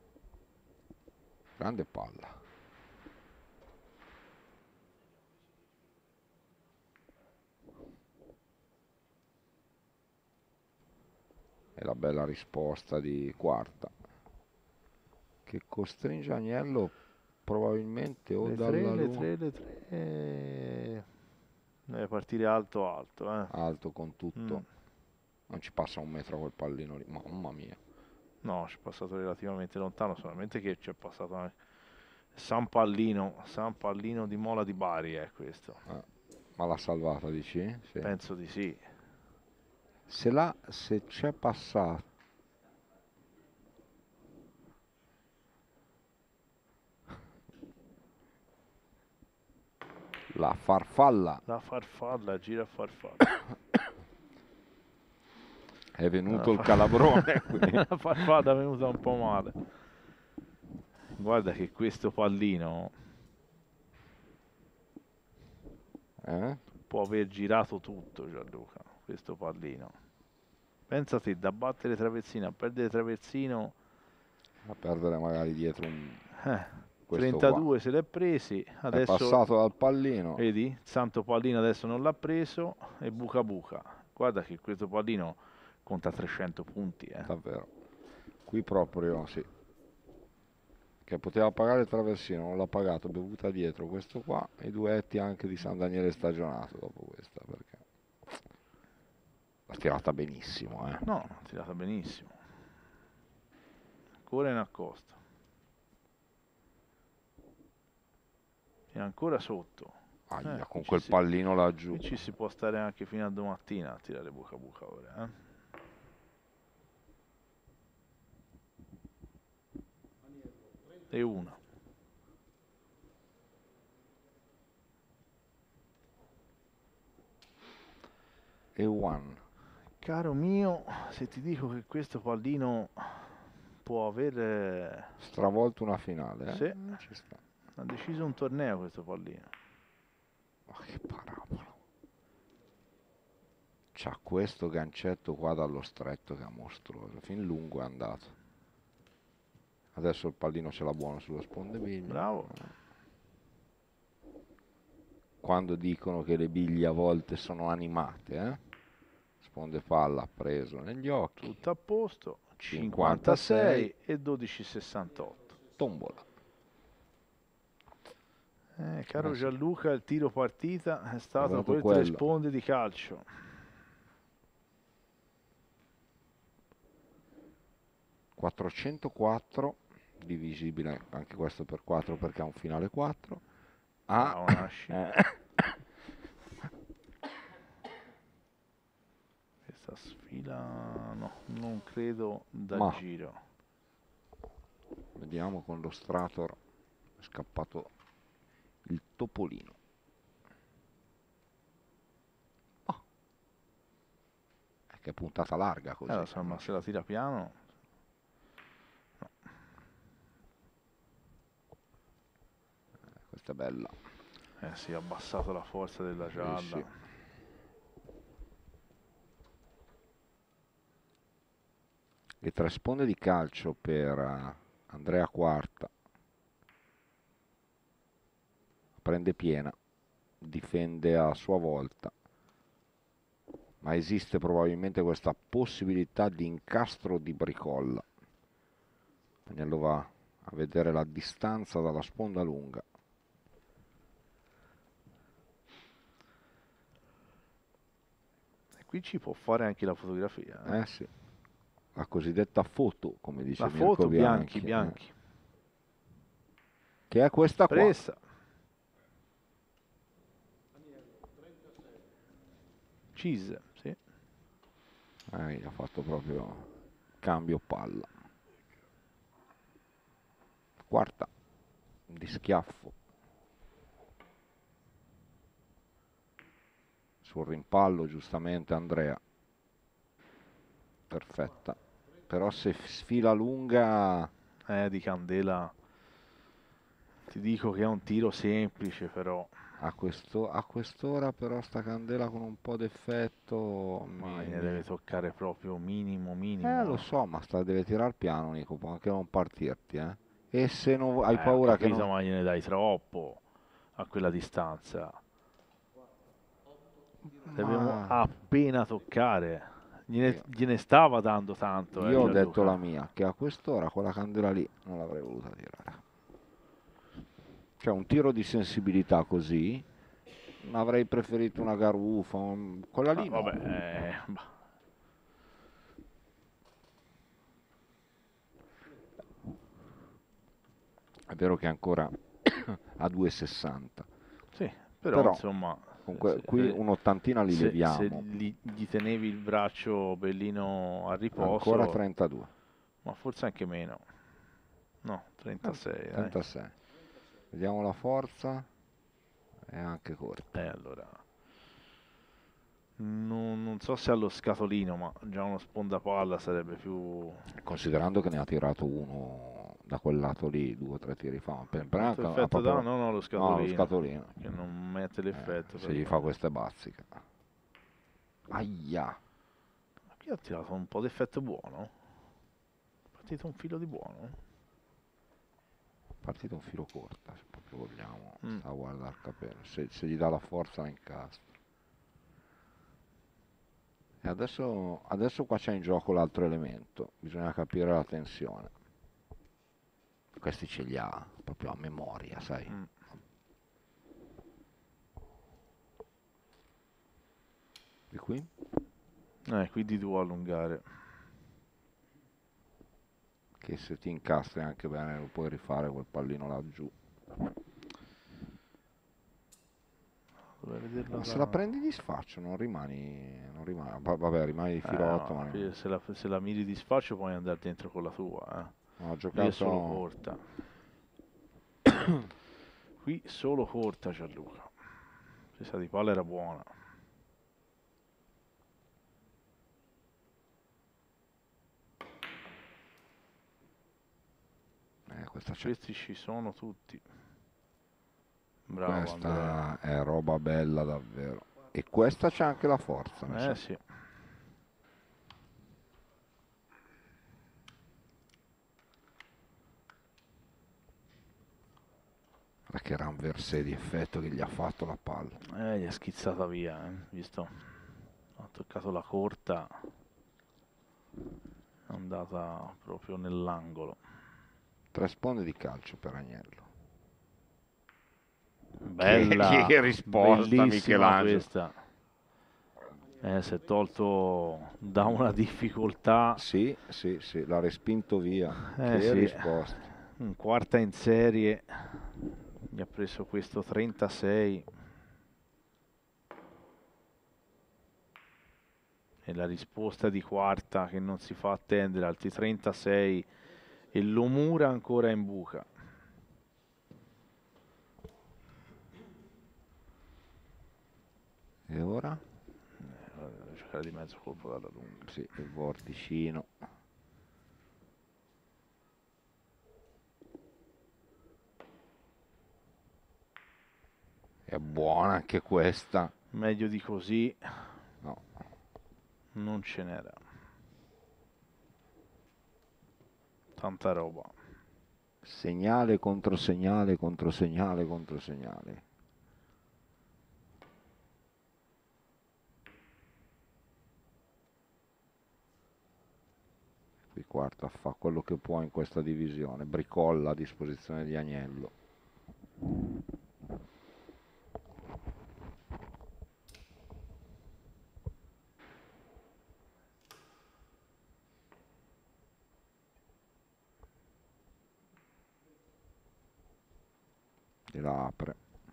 Grande palla. E la bella risposta di quarta, che costringe Agnello probabilmente o dalla le tre. Deve partire alto. Alto con tutto. Non ci passa un metro quel pallino lì. Mamma mia. No, ci è passato relativamente lontano, solamente che ci è passato anche San Pallino di Mola di Bari, è questo. Ma l'ha salvata, dici? Sì. Penso di sì. Se c'è passato. La farfalla La farfalla, gira farfalla. è venuto il calabrone qui. La farfalla è venuta un po' male. Guarda che questo pallino può aver girato tutto, Gianluca, questo pallino. Pensate, da battere traversino a perdere traversino, A perdere magari dietro questo 32 qua. se l'è presi, È adesso passato dal pallino. vedi, il santo pallino adesso non l'ha preso e buca buca. Guarda che questo pallino conta 300 punti, Davvero. Qui proprio sì. Che poteva pagare il traversino, non l'ha pagato, bevuta dietro questo qua e i duetti anche di San Daniele stagionato dopo questa, perché l'ha tirata benissimo, No, l'ha tirata benissimo. Ancora in accosto. E ancora sotto. Aia, con qui quel pallino laggiù. Qui ci si può stare anche fino a domattina a tirare buca buca ora, E una. E one. Caro mio, se ti dico che questo pallino può aver stravolto una finale, Sì. Ci sta. Ha deciso un torneo questo pallino. Ma che parabola. C'ha questo gancetto qua dallo stretto che è mostruoso, fin lungo è andato. Adesso il pallino ce l'ha buono sullo sponde biglie. Bravo. Quando dicono che le biglie a volte sono animate, sponde palla preso negli occhi. Tutto a posto. 56 e 12,68. Tombola. Caro Gianluca, il tiro partita è stato venuto per 3 quello. sponde di calcio. $404, divisibile anche questo per 4 perché ha un finale 4. Una scia. Questa sfila no, non credo da giro. Vediamo con lo Strator è scappato il topolino. Che puntata larga così. Insomma, se la tira piano. No. Questa è bella. Si è abbassato la forza della gialla. Sì. E 3 sponde di calcio per Andrea Quarta. Prende piena, difende a sua volta, ma esiste probabilmente questa possibilità di incastro di Bricolla. Agnello va a vedere la distanza dalla sponda lunga. E qui ci può fare anche la fotografia. Sì. La cosiddetta foto, come dice la Mirko foto Bianchi. bianchi. Che è questa qua. Presa. Cheese, sì. Ha fatto proprio cambio palla. Quarta di schiaffo sul rimpallo, giustamente Andrea. Perfetta. Però se sfila lunga di candela ti dico che è un tiro semplice, però a quest'ora però sta candela con un po' d'effetto ne deve toccare proprio minimo. Lo so, ma deve tirar piano, Nico, può anche non partirti, E se non hai paura che non... ma gliene dai troppo a quella distanza. Dobbiamo appena toccare. Gliene stava dando tanto. Io ho detto la mia, che a quest'ora quella candela lì non l'avrei voluta tirare. Cioè un tiro di sensibilità così, avrei preferito una garufa, quella lì no. Vabbè, È vero che è ancora a 2,60. Sì, però insomma Comunque qui un'ottantina li leviamo. Se gli tenevi il braccio bellino a riposo. Ancora 32. Ma forse anche meno. No, 36. 36. Vediamo la forza. È anche corta. Allora. Non so se allo scatolino, ma già uno spondapalla sarebbe più... Considerando che ne ha tirato uno da quel lato lì, 2 o 3 tiri fa. L'effetto da... No, lo scatolino. No, lo scatolino. Che non mette l'effetto. Se gli fa queste bazziche. Aia. Ma qui ha tirato un po' d'effetto buono. È partito un filo di buono. Partito un filo corta, se proprio vogliamo. Sta a guardare il capello. Se gli dà la forza la incastra. E adesso qua c'è in gioco l'altro elemento, bisogna capire la tensione. Questi ce li ha proprio a memoria, sai. Di qui? Qui di tuo allungare. Che se ti incastri anche bene lo puoi rifare quel pallino laggiù. Ma se la prendi di sfaccio non rimani, vabbè, rimani di filotto. Ma se la miri di sfaccio puoi andare dentro con la tua. Ho giocato solo corta. Qui solo corta Gianluca. Questa di palla era buona. Questi ci sono tutti. Bravo, questa Andrea. È roba bella davvero. E questa c'è anche la forza. Sì. Ma che ranversé di effetto che gli ha fatto la palla. Gli ha schizzata via, visto? Ha toccato la corta. È andata proprio nell'angolo. 3 sponde di calcio per Agnello. Bella, che risposta Michelangelo. Questa. Si è tolto da una difficoltà. Sì, l'ha respinto via. Che risposta. In quarta in serie gli ha preso questo 36. E la risposta di quarta che non si fa attendere, altri 36 e lo mura ancora in buca. E ora? Giocare di mezzo colpo dalla lunga. Sì, il vorticino. È buona anche questa. Meglio di così. No. Non ce n'era. Tanta roba. Segnale contro segnale contro segnale contro segnale. Qui quarta fa quello che può in questa divisione. Bricolla a disposizione di Agnello. E la apre.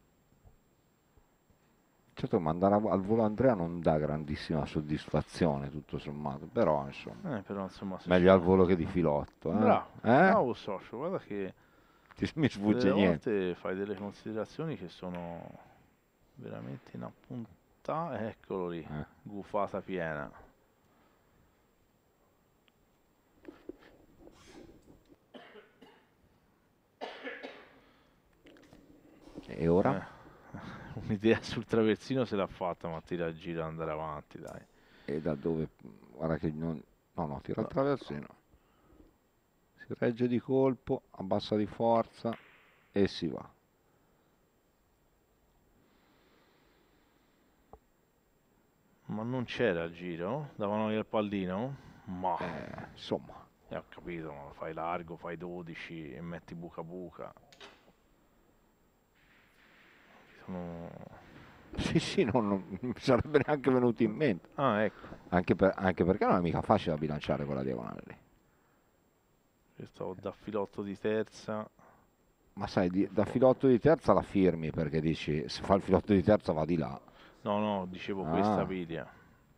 Certo, mandare al volo Andrea non dà grandissima soddisfazione tutto sommato, però insomma, meglio al volo che di filotto. Bravo socio, guarda che mi sfugge niente. Volte fai delle considerazioni che sono veramente in appunta. Eccolo lì, gufata piena. E ora? Un'idea sul traversino se l'ha fatta, ma tira il giro e andare avanti, dai. E da dove? Guarda che non... No, tira il traversino. Si regge di colpo, abbassa di forza e si va. Ma non c'era il giro? Davano il pallino? Ma... insomma. Ho capito, ma fai largo, fai 12 e metti buca buca. Sì, non mi sarebbe neanche venuto in mente. Ecco. Anche perché non è mica facile da bilanciare quella diagonale lì. Questo da filotto di terza. Ma sai, da filotto di terza la firmi, perché dici, se fa il filotto di terza va di là. No, dicevo questa Piglia.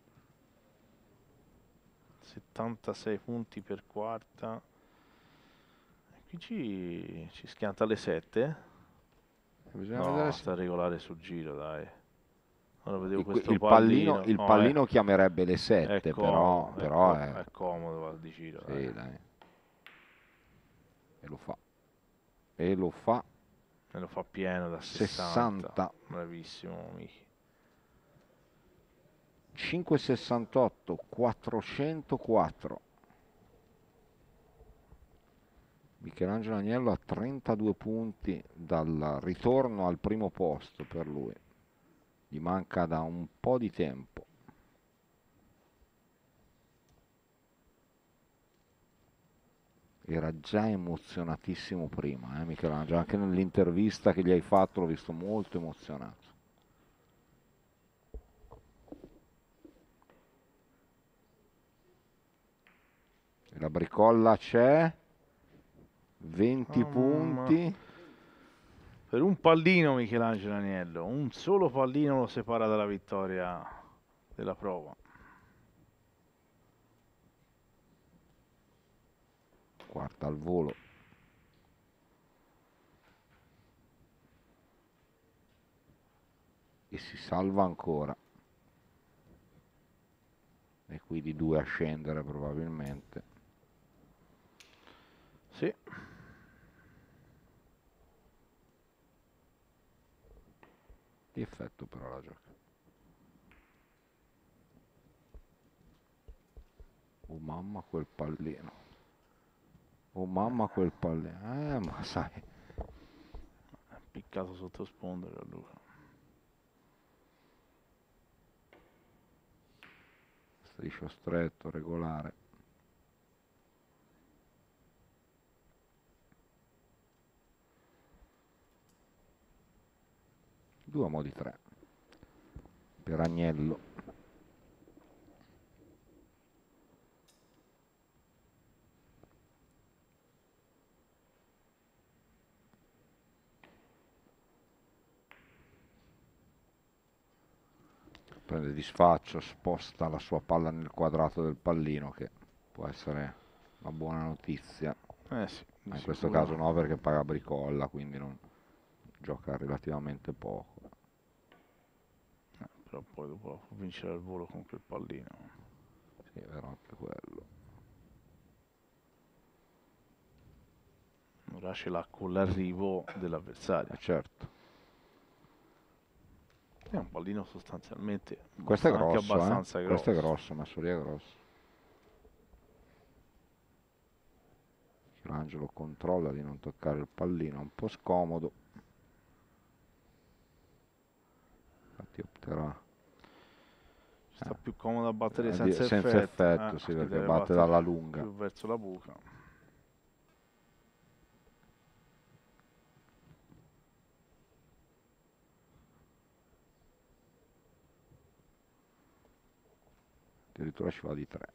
76 punti per quarta. Qui ci schianta alle 7. Bisogna No, vedere sta regolare sul giro, dai. Ora vedevo il questo pallino, il No, pallino chiamerebbe le 7, però è comodo va di giro. Sì, dai. E lo fa. E lo fa. E lo fa pieno da 60. Bravissimo, Michi. 5,68, 404. Michelangelo Aniello ha 32 punti dal ritorno al primo posto per lui. Gli manca da un po' di tempo. Era già emozionatissimo prima, Michelangelo. Anche nell'intervista che gli hai fatto l'ho visto molto emozionato. E la bricolla c'è. 20 punti. Per un pallino Michelangelo Aniello, un solo pallino lo separa dalla vittoria della prova. Quarta al volo. E si salva ancora. E qui di 2 a scendere probabilmente. Sì. Di effetto però la gioca. Oh mamma quel pallino. Oh mamma quel pallino. Ma sai. Piccato sotto sponda Gianluca. Striscio stretto, regolare. Due a modi 3 per Agnello. Prende di sfaccio, sposta la sua palla nel quadrato del pallino, che può essere una buona notizia. Sì, ma in questo caso no, perché paga bricolla, quindi non gioca relativamente poco. Però poi dopo può vincere al volo con quel pallino. Sì, è vero anche quello. Ora ce l'ha con l'arrivo dell'avversario. Certo. È un pallino sostanzialmente questo è anche grosso, abbastanza grosso. Questo è grosso, messo lì è grosso. Michelangelo controlla di non toccare il pallino, un po' scomodo. Infatti opterà. Sta più comodo a battere senza effetto, sì, perché batte dalla lunga. Più verso la buca. Addirittura ci va di 3.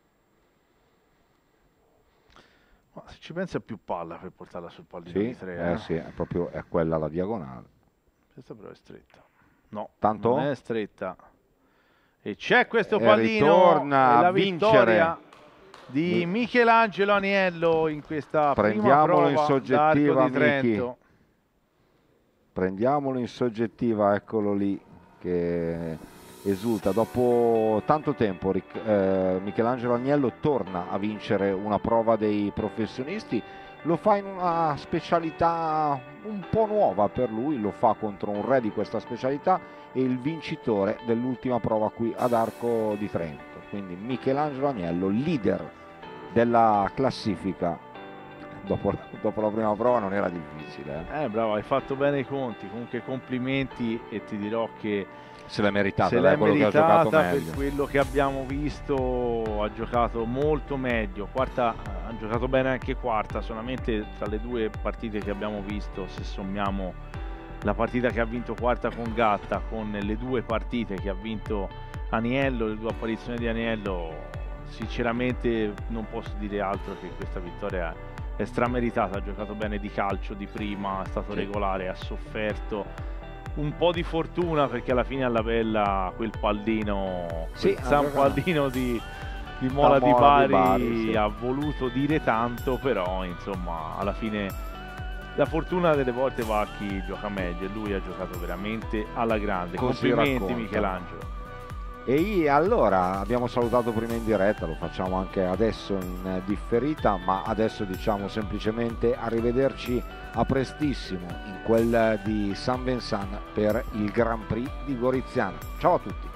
Ma se ci pensa è più palla per portarla sul pallino Sì, di 3. sì, è proprio quella la diagonale. Questa però è stretta. No, tanto non è stretta. E c'è questo pallino, ritorna e la a vittoria di Michelangelo Aniello in questa Prendiamolo prima prova in soggettiva, d'Arco di Trento. Prendiamolo in soggettiva, eccolo lì che esulta. Dopo tanto tempo Michelangelo Aniello torna a vincere una prova dei professionisti. Lo fa in una specialità un po' nuova per lui, lo fa contro un re di questa specialità e il vincitore dell'ultima prova qui ad Arco di Trento. Quindi Michelangelo Aniello, leader della classifica. Dopo la prima prova non era difficile. Bravo, hai fatto bene i conti, comunque complimenti, e ti dirò che se l'è meritata, se l'è meritata per meglio. quello che abbiamo visto. Ha giocato molto meglio, ha giocato bene anche quarta, solamente tra le due partite che abbiamo visto, se sommiamo la partita che ha vinto quarta con Gatta con le due partite che ha vinto Aniello, le due apparizioni di Aniello, sinceramente non posso dire altro che questa vittoria è strameritata. Ha giocato bene di calcio di prima, è stato regolare, ha sofferto un po' di fortuna, perché alla fine alla bella quel pallino, Sì, quel San Pallino di Mola di Bari, sì, ha voluto dire tanto, però insomma alla fine la fortuna delle volte va a chi gioca meglio, e lui ha giocato veramente alla grande. Così complimenti racconta Michelangelo. E allora abbiamo salutato prima in diretta, lo facciamo anche adesso in differita, ma adesso diciamo semplicemente arrivederci a prestissimo in quel di San Vincent per il Grand Prix di Goriziano. Ciao a tutti.